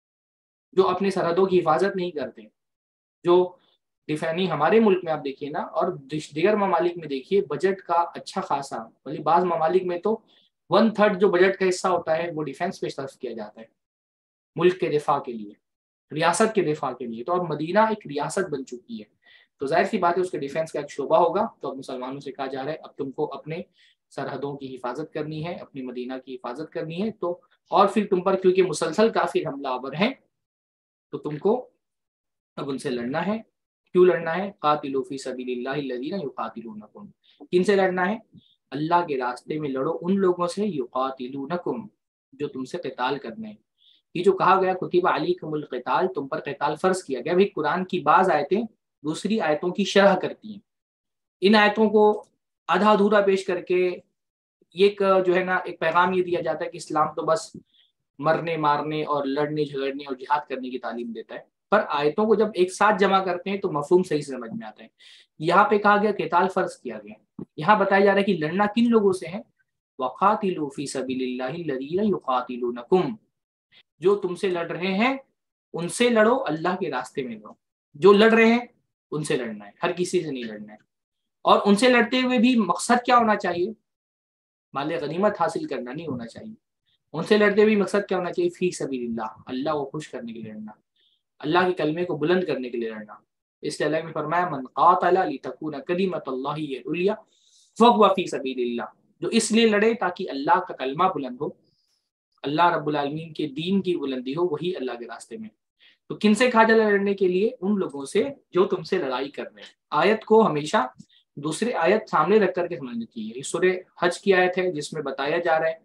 جو اپنے سرحدوں کی حفاظت نہیں کرتے، جو ڈیفینی ہمارے ملک میں آپ دیکھیے نا، اور دیگر ممالک میں دیکھیے بجٹ کا اچھا خاصا، بلکہ بعض ممالک میں تو 1/3 جو بجٹ کا حصہ ہوتا ہے وہ ڈیفینس پہ صرف کیا جاتا ہے، ملک کے دفاع کے لیے، ریاست کے دفاع کے لیے۔ تو اب مدینہ ایک ریاست بن چکی ہے تو ظاہر سی بات ہے اس کے ڈیفینس کا ایک شعبہ ہوگا، تو اب مسلمانوں سے کہا جا رہا ہے اب تم کو اپنے سرحدوں کی حفاظت کرنی ہے، اپنی مدینہ کی حفاظت کرنی ہے، تو اور پھر تم پر کیونکہ مسلسل کافر حملہ آور ہیں تو تم کو اب ان سے لڑنا ہے۔ کیوں لڑنا ہے؟ قاتلوا فی سبیل اللہ الذین یقاتلونکم، کن سے لڑنا ہے؟ اللہ کے راستے میں لڑو ان لوگوں سے یقاتلونکم جو تم سے قتال کرنے ہیں۔ یہ جو کہا گیا کتب علیکم القتال، تم پر قتال فرض کیا گیا، بھائی قرآن کی بعض آیتیں دوسری آیتوں کی شرح کرتی ہیں، ان آیتوں کو آدھا ادھورا پیش کر کے ایک جو ہے نا ایک پیغام یہ دیا جاتا ہے کہ اسلام تو بس مرنے مارنے اور لڑنے جھگڑنے اور جہاد کرنے کی تعلیم دیتا ہے، پر آیتوں کو جب ایک ساتھ جمع کرتے ہیں تو مفہوم صحیح سمجھ میں آتا ہے۔ یہاں پہ کہا گیا قتال فرض کیا گیا، یہاں بتایا جا رہا ہے کہ لڑنا کن لوگوں سے ہے، وقاتلوا فی سبیل اللہ الذین یقاتلونکم، جو تم سے لڑ رہے ہیں ان سے لڑو، اللہ کے راستے میں لڑو، جو لڑ رہے ہیں ان سے لڑنا ہے، ہر کسی سے نہیں لڑنا ہے۔ اور ان سے لڑتے ہوئے بھی مقصد کیا ہونا چاہیے؟ مال غنیمت حاصل کرنا نہیں ہونا چاہیے، ان سے لڑتے ہوئے مقصد کیا ہونا چاہیے؟ فی سبیل اللہ، اللہ کو خوش کرنے کے لیے لڑنا، اللہ کے کلمے کو بلند کرنے کے لیے لڑنا۔ اس لیے اللہ نے فرمایا من قاتل لتکون کلمۃ اللہ ہی العلیٰ فہو فی سبیل اللہ، جو اس لیے لڑے تاکہ اللہ کا کلمہ بلند ہو، اللہ رب العالمین کے دین کی بلندی ہو، وہی اللہ کے راستے میں۔ تو کن سے کہا جا لڑنے کے لیے؟ ان لوگوں سے جو تم سے لڑائی کر رہے ہیں۔ آیت کو ہمیشہ دوسرے آیت سامنے رکھ کر کے سمجھنی چاہیے۔ یہ سورہ حج کی آیت ہے جس میں بتایا جا رہا ہے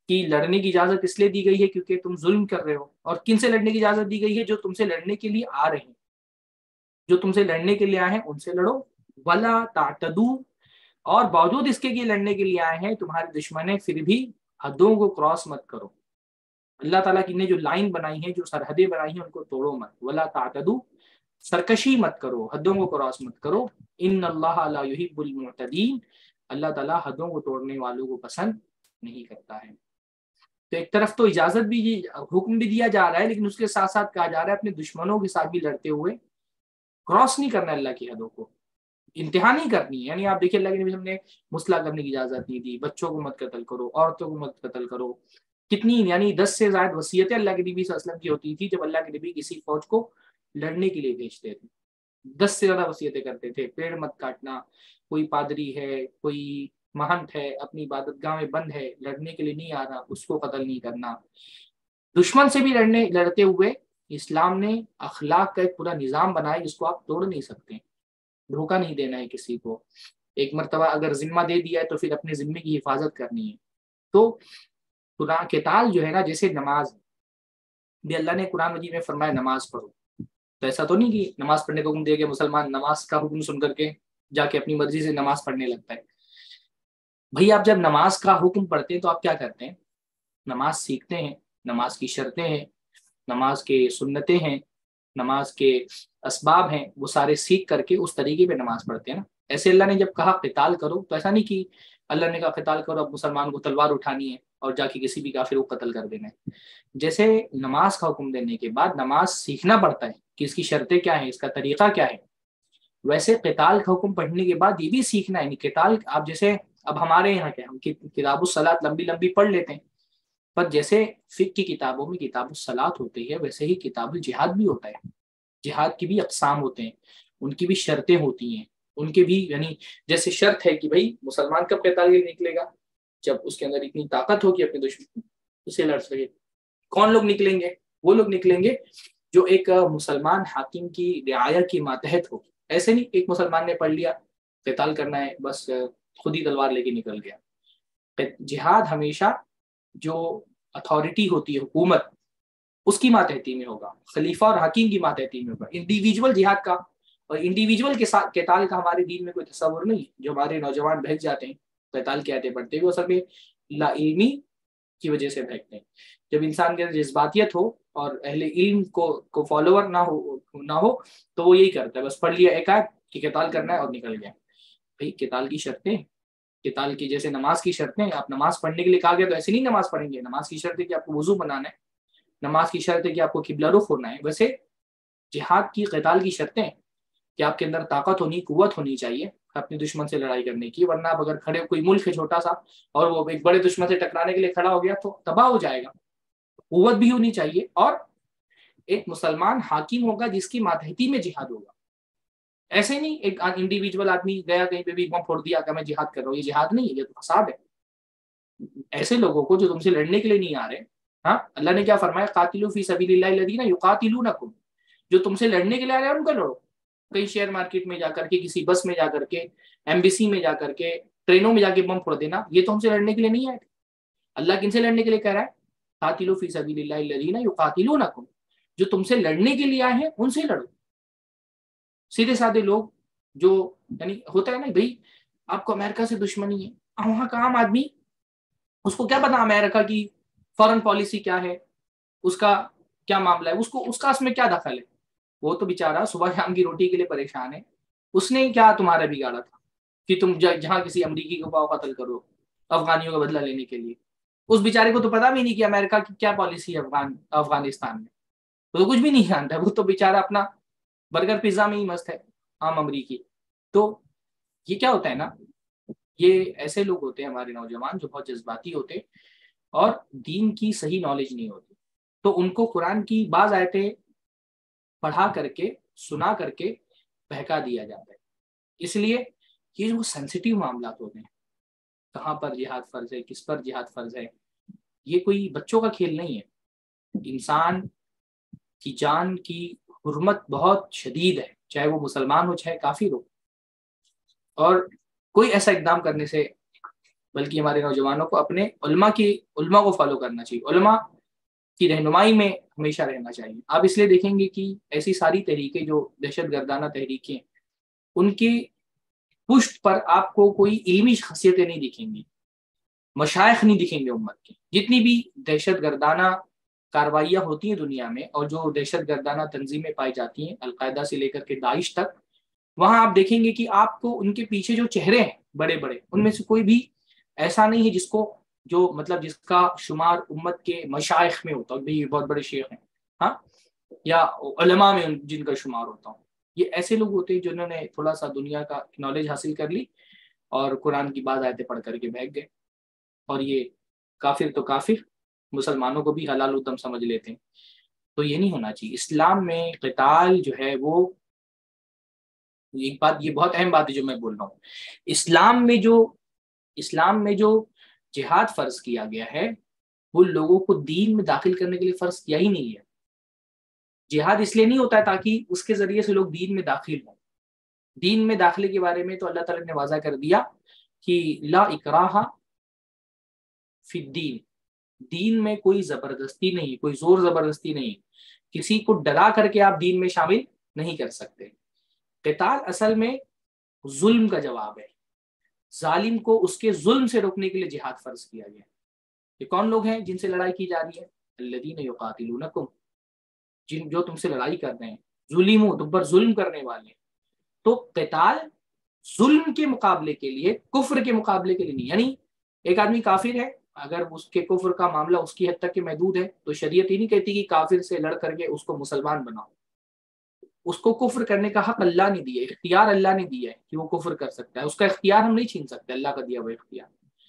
کہ لڑنے کی اجازت اس لیے دی گئی ہے کیونکہ تم ظلم کر رہے ہو. اور کن سے لڑنے کی اجازت دی گئی ہے؟ جو تم سے لڑنے کے لیے آ رہے ہیں، جو تم سے لڑنے کے لیے آئے ہیں ان سے لڑو. ولا تعتدوا، اور باوجود اس کے لڑنے کے لیے آئے ہیں تمہارے دشمن ہیں، پھر بھی حدوں کو کراس مت کرو. اللہ تعالیٰ کی نے جو لائن بنائی ہیں، جو سرحدیں بنائی ہیں، ان کو توڑو مت. ولا تعتدوا، سرکشی مت کرو، حدوں کو کراس مت کرو. ان اللہ لا یحب المعتدین، اللہ تعالیٰ حدوں کو توڑنے والوں کو پسند نہیں کرتا ہے. تو ایک طرف تو اجازت بھی، حکم بھی دیا جا رہا ہے، لیکن اس کے ساتھ ساتھ کہا جا رہا ہے اپنے دشمنوں کے ساتھ بھی لڑتے ہوئے کراس نہیں کرنا اللہ کی حدوں کو، انتہا نہیں کرنی ہے. یعنی آپ دیکھیں اللہ کے نبی نے مسئلہ کرنے کی اجازت نہیں دی، بچوں کو مت قتل کرو، عورتوں کو مت قتل کرو. کتنی یعنی 10 سے زائد وصیتیں اللہ کے نبی صلی اللہ علیہ وسلم کی ہوتی تھی جب اللہ کے نبی کسی فوج کو لڑنے کے لیے بھیجتے تھے. 10 سے زیادہ وصیتیں کرتے تھے. پیڑ مت کاٹنا، کوئی پادری ہے، کوئی مہنت ہے، اپنی عبادت گاہ میں بند ہے، لڑنے کے لیے نہیں آ رہا، اس کو قتل نہیں کرنا. دشمن سے بھی لڑتے ہوئے اسلام نے اخلاق کا ایک پورا نظام بنایا جس کو آپ توڑ نہیں سکتے. دھوکہ نہیں دینا ہے کسی کو. ایک مرتبہ اگر ذمہ دے دیا ہے تو پھر اپنے ذمے کی حفاظت کرنی ہے. تو قرآن قتال جو ہے نا، جیسے نماز بھی اللہ نے قرآن مجید میں فرمایا نماز پڑھو. تو ایسا تو نہیں کہ نماز پڑھنے کا حکم دے کے مسلمان نماز کا حکم سن کر کے جا کے اپنی مرضی سے نماز پڑھنے لگتا ہے. بھئی آپ جب نماز کا حکم پڑھتے ہیں تو آپ کیا کرتے ہیں؟ نماز سیکھتے ہیں، نماز کی شرطیں ہیں، نماز کے سنتیں ہیں، نماز کے اسباب ہیں، وہ سارے سیکھ کر کے اس طریقے پہ نماز پڑھتے ہیں نا. ایسے اللہ نے جب کہا قتال کرو تو ایسا نہیں کہ اللہ نے کہا قتال کرو اب مسلمان کو تلوار اٹھانی ہے اور جا کے کسی بھی کافر کو قتل کر دینا ہے. جیسے نماز کا حکم دینے کے بعد نماز سیکھنا پڑتا ہے کہ اس کی شرطیں کیا ہیں، اس کا طریقہ کیا ہے، ویسے قتال کا حکم پڑھنے کے بعد یہ بھی سیکھنا ہے. یعنی قتال آپ جیسے اب ہمارے یہاں کیا ہم کتاب الصلاۃ لمبی لمبی پڑھ لیتے ہیں، پر جیسے فقہ کی کتابوں میں کتاب الصلاۃ ہوتی ہے ویسے ہی کتاب الجہاد بھی ہوتا ہے. جہاد کی بھی اقسام ہوتے ہیں، ان کی بھی شرطیں ہوتی ہیں، ان کے بھی یعنی جیسے شرط ہے کہ بھائی مسلمان کب قتال کے نکلے گا؟ جب اس کے اندر اتنی طاقت ہوگی اپنے دشمن اسے لڑ سکے. کون لوگ نکلیں گے؟ وہ لوگ نکلیں گے جو ایک مسلمان حاکم کی رعایا کی ماتحت ہو. ایسے نہیں ایک مسلمان نے پڑھ لیا قتال کرنا ہے بس خود ہی تلوار لے کے نکل گیا. جہاد ہمیشہ جو اتھارٹی ہوتی ہے، حکومت، اس کی ماتحتی میں ہوگا، خلیفہ اور حاکم کی ماتحتی میں ہوگا. انڈیویجول جہاد کا اور انڈیویجول کے ساتھ قتال کا ہمارے دین میں کوئی تصور نہیں. جو ہمارے نوجوان بھیگ جاتے ہیں قتال کی آیتیں پڑھتے ہوئے، اصل میں لا علمی کی وجہ سے بھیگتے ہیں. جب انسان کے اندر جذباتیت ہو اور اہل علم کو فالوور نہ ہو تو وہ یہی کرتا ہے، بس پڑھ لیا ایک آیت کہ قتال کرنا ہے اور نکل گیا. بھائی قتال کی شرطیں، قتال کی جیسے نماز کی شرطیں، آپ نماز پڑھنے کے لیے کہا گیا تو ایسے نہیں نماز پڑھیں گے. نماز کی شرط ہے کہ آپ کو وضو بنانا ہے، نماز کی شرط ہے کہ آپ کو قبلہ رخ ہونا ہے. ویسے جہاد کی قتال کی شرطیں کہ آپ کے اندر طاقت ہونی، قوت ہونی چاہیے اپنے دشمن سے لڑائی کرنے کی، ورنہ آپ اگر کھڑے کوئی ملک ہے چھوٹا سا اور وہ ایک بڑے دشمن سے ٹکرانے کے لیے کھڑا ہو گیا تو تباہ ہو جائے گا. قوت بھی ہونی چاہیے اور ایک مسلمان حاکم ہوگا جس کی ماتحتی میں جہاد ہوگا. ایسے نہیں ایک انڈیویجول آدمی گیا کہیں پہ بھی بم پھوڑ دیا کہ میں جہاد کر رہا ہوں، یہ جہاد نہیں ہے، یہ تو فساد ہے. ایسے لوگوں کو جو تم سے لڑنے کے لیے نہیں آ رہے، ہاں اللہ نے کیا فرمایا؟ قاتلوا فی سبیل اللہ الذین یقاتلونکم، جو تم سے لڑنے کے لیے آ رہے ہیں ان کو لڑو. کہیں شیئر مارکیٹ میں جا کر کے، کسی بس میں جا کر کے، ایمبیسی میں جا کر کے، ٹرینوں میں جا کے بم پھوڑ دینا، یہ تو ہم سے لڑنے کے لیے نہیں آئے. اللہ کن سے لڑنے کے لیے کہہ رہا ہے؟ قاتلوا فی سبیل اللہ الذین یقاتلونکم، جو تم سے لڑنے کے لیے آئے ہیں ان سے لڑو. سیدھے سادے لوگ جو یعنی ہوتا ہے نا بھائی آپ کو امریکہ سے دشمنی ہے، وہاں کا عام آدمی اس کو کیا پتا امریکہ کی فارن پالیسی کیا ہے، اس کا کیا معاملہ ہے، اس کا اس میں کیا دخل ہے؟ وہ تو بیچارہ صبح شام کی روٹی کے لیے پریشان ہے. اس نے کیا تمہارا بگاڑا تھا کہ تم جہاں کسی امریکی کو قتل کرو افغانیوں کا بدلہ لینے کے لیے؟ اس بیچارے کو تو پتا بھی نہیں کہ امریکہ کی کیا پالیسی ہے افغانستان میں، وہ تو کچھ بھی نہیں جانتا ہے. وہ تو بیچارہ اپنا برگر پیزا میں ہی مست ہے عام امریکی. تو یہ کیا ہوتا ہے نا، یہ ایسے لوگ ہوتے ہیں ہمارے نوجوان جو بہت جذباتی ہوتے اور دین کی صحیح نالج نہیں ہوتی. تو ان کو قرآن کی بعض آیتیں پڑھا کر کے، سنا کر کے بہکا دیا جاتا ہے. اس لیے یہ جو سینسیٹیو معاملات ہوتے ہیں، کہاں پر جہاد فرض ہے، کس پر جہاد فرض ہے، یہ کوئی بچوں کا کھیل نہیں ہے. انسان کی جان کی حرمت بہت شدید ہے، چاہے وہ مسلمان ہو چاہے کافر ہو. اور کوئی ایسا اقدام کرنے سے بلکہ ہمارے نوجوانوں کو اپنے علماء کو فالو کرنا چاہیے، علماء کی رہنمائی میں ہمیشہ رہنا چاہیے۔ آپ اس لیے دیکھیں گے کہ ایسی ساری تحریکیں جو دہشت گردانہ تحریکیں، ان کی پشت پر آپ کو کوئی علمی خاصیتیں نہیں دکھیں گی، مشائخ نہیں دکھیں گے امت کے۔ جتنی بھی دہشت گردانہ کاروائیاں ہوتی ہیں دنیا میں، اور جو دہشت گردانہ تنظیمیں پائی جاتی ہیں القاعدہ سے لے کر کے داعش تک، وہاں آپ دیکھیں گے کہ آپ کو ان کے پیچھے جو چہرے ہیں بڑے بڑے، ان میں سے کوئی بھی ایسا نہیں ہے جس کا شمار امت کے مشائخ میں ہوتا ہو، بھی بہت بڑے شیخ ہیں ہاں، یا علماء میں جن کا شمار ہوتا ہوں۔ یہ ایسے لوگ ہوتے ہیں جنہوں نے تھوڑا سا دنیا کا نالج حاصل کر لی اور قرآن کی بعض آیتیں پڑھ کر کے بھاگ گئے، اور یہ کافر تو کافر، مسلمانوں کو بھی حلال الدم سمجھ لیتے ہیں۔ تو یہ نہیں ہونا چاہیے۔ اسلام میں قتال جو ہے وہ ایک بات، یہ بہت اہم بات ہے جو میں بول رہا ہوں، اسلام میں جو جہاد فرض کیا گیا ہے وہ لوگوں کو دین میں داخل کرنے کے لیے فرض کیا ہی نہیں ہے۔ جہاد اس لیے نہیں ہوتا ہے تاکہ اس کے ذریعے سے لوگ دین میں داخل ہوں۔ دین میں داخلے کے بارے میں تو اللہ تعالیٰ نے واضح کر دیا کہ لا اکراہ فی الدین، دین میں کوئی زبردستی نہیں، کوئی زور زبردستی نہیں، کسی کو ڈرا کر کے آپ دین میں شامل نہیں کر سکتے۔ قتال اصل میں ظلم کا جواب ہے، ظالم کو اس کے ظلم سے روکنے کے لیے جہاد فرض کیا گیا۔ یہ کون لوگ ہیں جن سے لڑائی کی جا رہی ہے؟ الذین یقاتلونکم، جو تم سے لڑائی کر رہے ہیں، ظلموا، تم پر ظلم کرنے والے۔ تو قتال ظلم کے مقابلے کے لیے، کفر کے مقابلے کے لیے نہیں۔ یعنی ایک آدمی کافر ہے، اگر اس کے کفر کا معاملہ اس کی حد تک کے محدود ہے تو شریعت ہی نہیں کہتی کہ کافر سے لڑ کر کے اس کو مسلمان بناؤ۔ اس کو کفر کرنے کا حق اللہ نے دیا ہے، اختیار اللہ نے دیا ہے کہ وہ کفر کر سکتا ہے، اس کا اختیار ہم نہیں چھین سکتے، اللہ کا دیا ہوا اختیار۔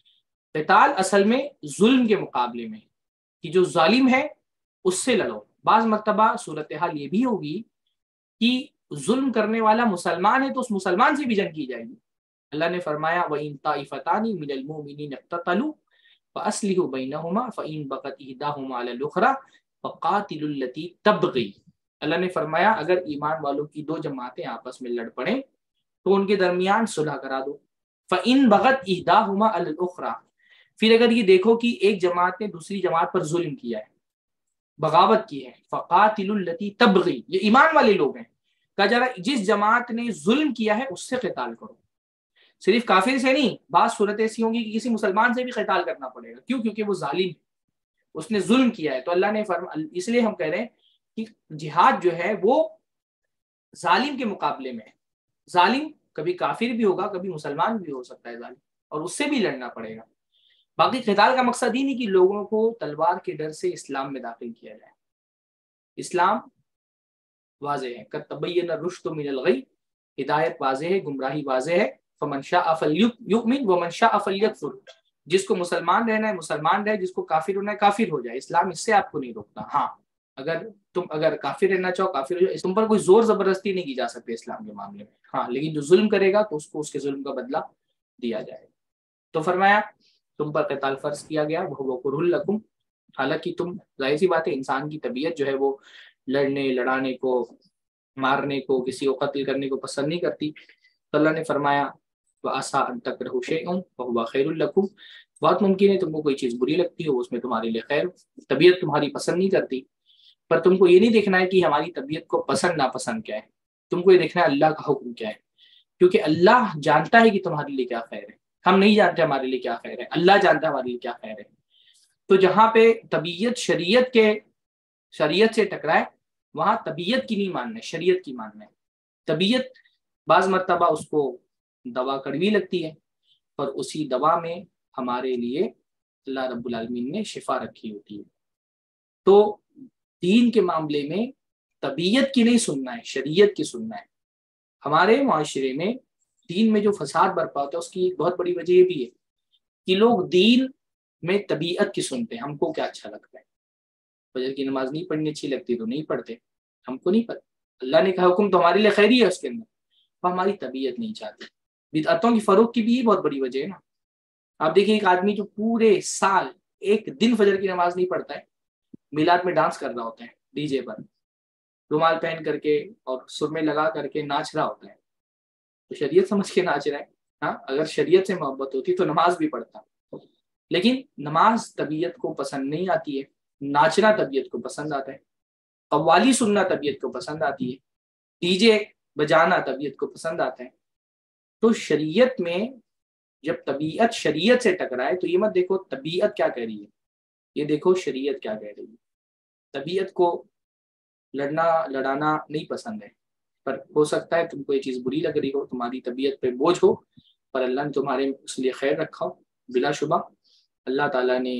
قتال اصل میں ظلم کے مقابلے میں، کہ جو ظالم ہے اس سے لڑو۔ بعض مرتبہ صورتحال یہ بھی ہوگی کہ ظلم کرنے والا مسلمان ہے تو اس مسلمان سے بھی جنگ کی جائے گی۔ اللہ نے فرمایا وَإِن طَائِفَتَانِ مِنَ الْمُؤْمِنِينَ اقْتَتَلُوا فَأَصْلِحُوا بَيْنَهُمَا فَإِن بَغَتْ إِحْدَاهُمَا عَلَى الْأُخْرَى فَقَاتِلُوا الَّتِي تَبْغِي۔ اللہ نے فرمایا اگر ایمان والوں کی دو جماعتیں آپس میں لڑ پڑیں تو ان کے درمیان صلح کرا دو۔ فَإِن بَغَتْ إِحْدَاهُمَا عَلَى الْأُخْرَى، پھر اگر یہ دیکھو کہ ایک جماعت نے دوسری جماعت پر ظلم کیا ہے، بغاوت کی ہے، فَقَاتِلُوا الَّتِي تَبْغِي، یہ ایمان والے لوگ ہیں، کہا جا رہا ہے جس جماعت نے ظلم کیا ہے اس سے قتال کرو، صرف کافر سے نہیں۔ بعض صورت ایسی ہوں گی کہ کسی مسلمان سے بھی قتال کرنا پڑے گا، کیوں؟ کیونکہ وہ ظالم ہے، اس نے ظلم کیا ہے۔ تو اللہ نے اس لیے ہم کہہ رہے ہیں کہ جہاد جو ہے وہ ظالم کے مقابلے میں ہے۔ ظالم کبھی کافر بھی ہوگا، کبھی مسلمان بھی ہو سکتا ہے ظالم، اور اس سے بھی لڑنا پڑے گا۔ باقی قتال کا مقصد ہی نہیں کہ لوگوں کو تلوار کے ڈر سے اسلام میں داخل کیا جائے۔ اسلام واضح ہے، قد تبین الرشد من الغی، ہدایت واضح ہے، گمراہی واضح ہے۔ فمن شاء فلیؤمن ومن شاء فلیکفر، جس کو مسلمان رہنا ہے مسلمان رہے، جس کو کافر ہونا ہے کافر ہو جائے۔ اسلام اس سے آپ کو نہیں روکتا۔ ہاں اگر کافر رہنا چاہو کافر ہو جائے، تم پر کوئی زور زبردستی نہیں کی جا سکتی اسلام کے معاملے میں۔ ہاں لیکن جو ظلم کرے گا تو اس کو اس کے ظلم کا بدلہ دیا جائے۔ تو فرمایا تم پر قتال فرض کیا گیا، وہ کرہ لکم، حالانکہ تم، ظاہر سی بات ہے انسان کی طبیعت جو ہے وہ لڑنے لڑانے کو، مارنے کو، کسی کو قتل کرنے کو پسند نہیں کرتی۔ تو اللہ نے فرمایا وَعَسَىٰ أَن تَكْرَهُوا شَيْئًا وَهُوَ خَيْرٌ لَكُمْ، بہت ممکن ہے تم کو کوئی چیز بری لگتی ہو، اس میں تمہارے لیے خیر، طبیعت تمہاری پسند نہیں کرتی، پر تم کو یہ نہیں دیکھنا ہے کہ ہماری طبیعت کو پسند ناپسند کیا ہے، تم کو یہ دیکھنا ہے اللہ کا حکم کیا ہے، کیونکہ اللہ جانتا ہے کہ تمہارے لیے کیا خیر ہے، ہم نہیں جانتے ہمارے لیے کیا خیر ہے، اللہ جانتا ہے ہمارے لیے کیا خیر ہے۔ تو جہاں پہ طبیعت شریعت سے ٹکرائے وہاں طبیعت کی نہیں ماننا ہے، شریعت کی ماننا ہے۔ طبیعت بعض مرتبہ اس کو دوا کڑوی لگتی ہے، پر اسی دوا میں ہمارے لیے اللہ رب العالمین نے شفا رکھی ہوتی ہے۔ تو دین کے معاملے میں طبیعت کی نہیں سننا ہے، شریعت کی سننا ہے۔ ہمارے معاشرے میں دین میں جو فساد برپا ہوتا ہے اس کی ایک بہت بڑی وجہ یہ بھی ہے کہ لوگ دین میں طبیعت کی سنتے ہیں، ہم کو کیا اچھا لگتا ہے، فجر کی نماز نہیں پڑھنی اچھی لگتی تو نہیں پڑھتے، ہم کو نہیں پڑھتے، اللہ نے کہا حکم تو ہمارے لیے خیر ہی ہے اس کے اندر، وہ ہماری طبیعت نہیں چاہتی۔ بدعتوں کی فروغ کی بھی یہ بہت بڑی وجہ ہے نا۔ آپ دیکھیں ایک آدمی جو پورے سال ایک دن فجر کی نماز نہیں پڑھتا ہے، میلاد میں ڈانس کر رہا ہوتا ہے، ڈی جے پر رومال پہن کر کے اور سرمے لگا کر کے ناچ رہا ہوتا ہے، تو شریعت سمجھ کے ناچ رہا ہے۔ ہاں اگر شریعت سے محبت ہوتی تو نماز بھی پڑھتا، لیکن نماز طبیعت کو پسند نہیں آتی ہے، ناچنا طبیعت کو پسند آتا ہے، قوالی سننا طبیعت کو پسند آتی ہے، ڈی جے بجانا طبیعت کو پسند آتا ہے۔ تو شریعت میں جب طبیعت شریعت سے ٹکرائے تو یہ مت دیکھو طبیعت کیا کہہ رہی ہے، یہ دیکھو شریعت کیا کہہ رہی ہے۔ طبیعت کو لڑنا لڑانا نہیں پسند ہے، پر ہو سکتا ہے تم کو یہ چیز بری لگ رہی ہو، تمہاری طبیعت پہ بوجھ ہو، پر اللہ نے تمہارے اس لیے خیر رکھا ہو۔ بلا شبہ اللہ تعالیٰ نے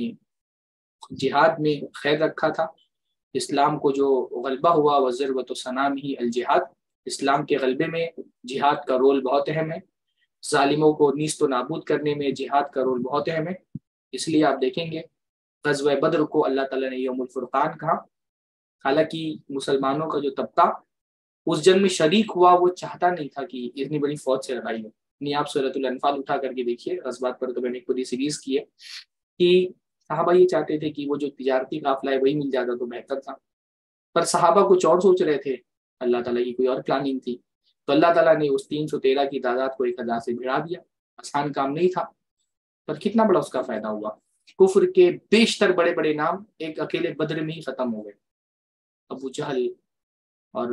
جہاد میں خیر رکھا تھا۔ اسلام کو جو غلبہ ہوا وَالذَّرْوَةُ سَنَامِهِ الجہاد، اسلام کے غلبے میں جہاد کا رول بہت اہم ہے، ظالموں کو نیست و نابود کرنے میں جہاد کا رول بہت اہم ہے۔ اس لیے آپ دیکھیں گے غزوہ بدر کو اللہ تعالیٰ نے یوم الفرقان کہا، حالانکہ مسلمانوں کا جو طبقہ اس جنگ میں شریک ہوا وہ چاہتا نہیں تھا کہ اتنی بڑی فوج سے لڑائی ہو۔ نہیں، آپ سورۃ الانفال اٹھا کر کے دیکھیے، غزوات پر تو میں نے ایک پوری سیریز کی ہے کہ صحابہ یہ چاہتے تھے کہ وہ جو تجارتی قافلہ ہے وہی مل جاتا تو بہتر تھا، پر صحابہ کچھ اور سوچ رہے تھے، اللہ تعالیٰ کی کوئی اور پلاننگ تھی۔ تو اللہ تعالیٰ نے اس 313 کی تعداد کو 1000 سے بڑھا دیا۔ آسان کام نہیں تھا، پر کتنا بڑا اس کا فائدہ ہوا۔ کفر کے بیشتر بڑے بڑے نام ایک اکیلے بدر میں ہی ختم ہو گئے، ابو جہل اور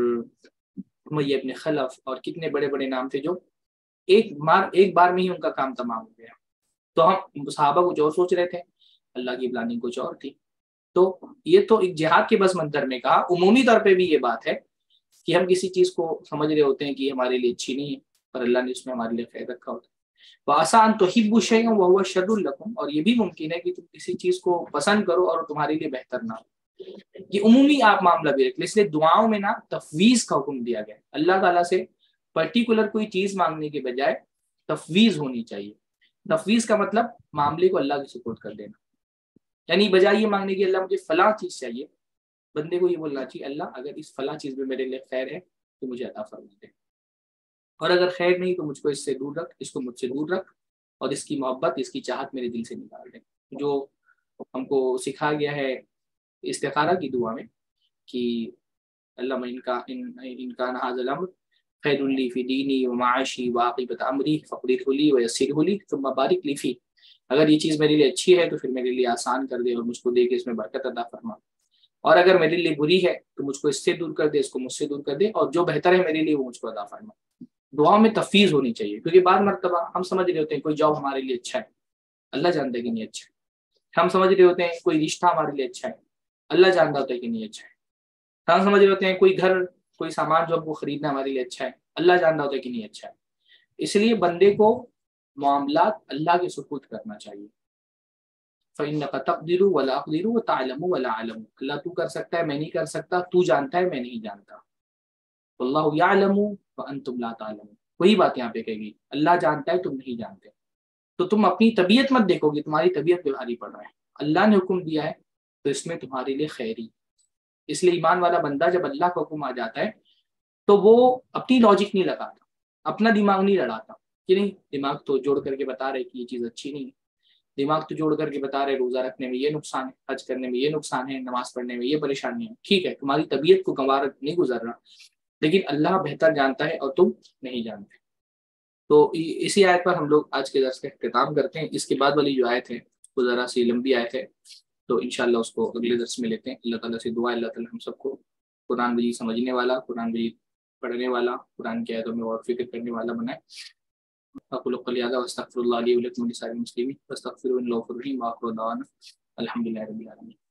امیہ ابن خلف اور کتنے بڑے بڑے نام تھے جو ایک بار میں ہی ان کا کام تمام ہو گیا۔ تو ہم صحابہ کچھ اور سوچ رہے تھے، اللہ کی پلاننگ کچھ اور تھی۔ تو یہ تو ایک جہاد کے بس منظر میں کہا، عمومی طور پہ بھی یہ بات ہے کہ ہم کسی چیز کو سمجھ رہے ہوتے ہیں کہ ہمارے لیے اچھی نہیں ہے، پر اللہ نے اس میں ہمارے لیے خیر رکھا ہوتا ہے۔ وَعَسَىٰ أَن تُحِبُّوا شَيْئًا وَهُوَ شَرٌّ لَكُمْ، اور یہ بھی ممکن ہے کہ تم کسی چیز کو پسند کرو اور تمہارے لیے بہتر نہ ہو۔ یہ عمومی آپ معاملہ بھی رکھ لیں، اس لیے دعاؤں میں نا تفویض کا حکم دیا گیا ہے۔ اللہ تعالیٰ سے پرٹیکولر کوئی چیز مانگنے کے بجائے تفویض ہونی چاہیے۔ تفویض کا مطلب معاملے کو اللہ کے سپورٹ کر دینا، یعنی بجائے یہ مانگنے کی اللہ مجھے فلاں چیز چاہیے، بندے کو یہ بولنا چاہیے اللہ اگر اس فلاں چیز میں میرے لیے خیر ہے تو مجھے عطا فرما دے، اور اگر خیر نہیں تو مجھ کو اس سے دور رکھ، اس کو مجھ سے دور رکھ، اور اس کی محبت اس کی چاہت میرے دل سے نکال دے۔ جو ہم کو سکھا گیا ہے استخارہ کی دعا میں کہ اللہم ان کان ھذا الامر خیر لی فی دینی و معاشی و عاقبۃ امری فاقدرہ لی ویسرہ لی ثم بارک لی فیہ، اگر یہ چیز میرے لیے اچھی ہے تو پھر میرے لیے آسان کر دے اور مجھ کو دے کے اس میں برکت عطا فرما، اور اگر میرے لیے بری ہے تو مجھ کو اس سے دور کر دے، اس کو مجھ سے دور کر دے، اور جو بہتر ہے میرے لیے وہ مجھ کو عطا فرما۔ دعا میں تفویض ہونی چاہیے، کیونکہ بعض مرتبہ ہم سمجھ رہے ہوتے ہیں کوئی جاب ہمارے لیے اچھا ہے، اللہ جانتا ہے کہ نہیں اچھا ہے۔ ہم سمجھ رہے ہوتے ہیں کوئی رشتہ ہمارے لیے اچھا ہے، اللہ جانتا ہوتا ہے کہ نہیں اچھا ہے۔ ہم سمجھ رہے ہوتے ہیں کوئی گھر کوئی سامان جو ہم کو خریدنا ہمارے لیے اچھا ہے، اللہ جانتا ہوتا ہے کہ نہیں اچھا ہے۔ اس لیے بندے کو معاملات اللہ کے سپرد کرنا چاہیے۔ فَإِنَّكَ تَقْدِرُ وَلَا أَقْدِرُ وَتَعْلَمُ وَلَا أَعْلَمُ، اللہ تو کر سکتا ہے میں نہیں کر سکتا، تو جانتا ہے میں نہیں جانتا۔ وَاللَّهُ يَعْلَمُ وَأَنْتُمْ لَا تَعْلَمُونَ، وہی بات یہاں پہ کہے گی، اللہ جانتا ہے تم نہیں جانتے۔ تو تم اپنی طبیعت مت دیکھو گے تمہاری طبیعت پہ بھاری پڑ رہا ہے، اللہ نے حکم دیا ہے تو اس میں تمہارے لیے خیر ہی۔ اس لیے ایمان والا بندہ جب اللہ کا حکم آ جاتا ہے تو وہ اپنی لاجک نہیں لگاتا، اپنا دماغ نہیں لڑاتا کہ نہیں دماغ تو جوڑ کر کے بتا رہے کہ یہ چیز اچھی نہیں ہے، دماغ تو جوڑ کر کے بتا رہے روزہ رکھنے میں یہ نقصان ہے، حج کرنے میں یہ نقصان ہے، نماز پڑھنے میں یہ پریشانی ہے۔ ٹھیک ہے، تمہاری طبیعت کو گنوار نہیں گزر رہا، لیکن اللہ بہتر جانتا ہے اور تم نہیں جانتے۔ تو اسی آیت پر ہم لوگ آج کے درس کا اختتام کرتے ہیں۔ اس کے بعد والی جو آیت ہے وہ ذرا سی لمبی آیت ہے، تو انشاءاللہ اس کو اگلے درس میں لیتے ہیں۔ اللہ تعالیٰ سے دعا ہے اللہ تعالیٰ ہم سب کو قرآن مجید سمجھنے والا، قرآن مجید پڑھنے والا، قرآن کی آیتوں میں غور و فکر کرنے والا بنائے۔ اقول قولی ھذا واستغفر اللہ لی ولکم ولسائر المسلمین فاستغفروہ انہ غفور رحیم، وآخر دعوانا الحمد للہ رب العالمین۔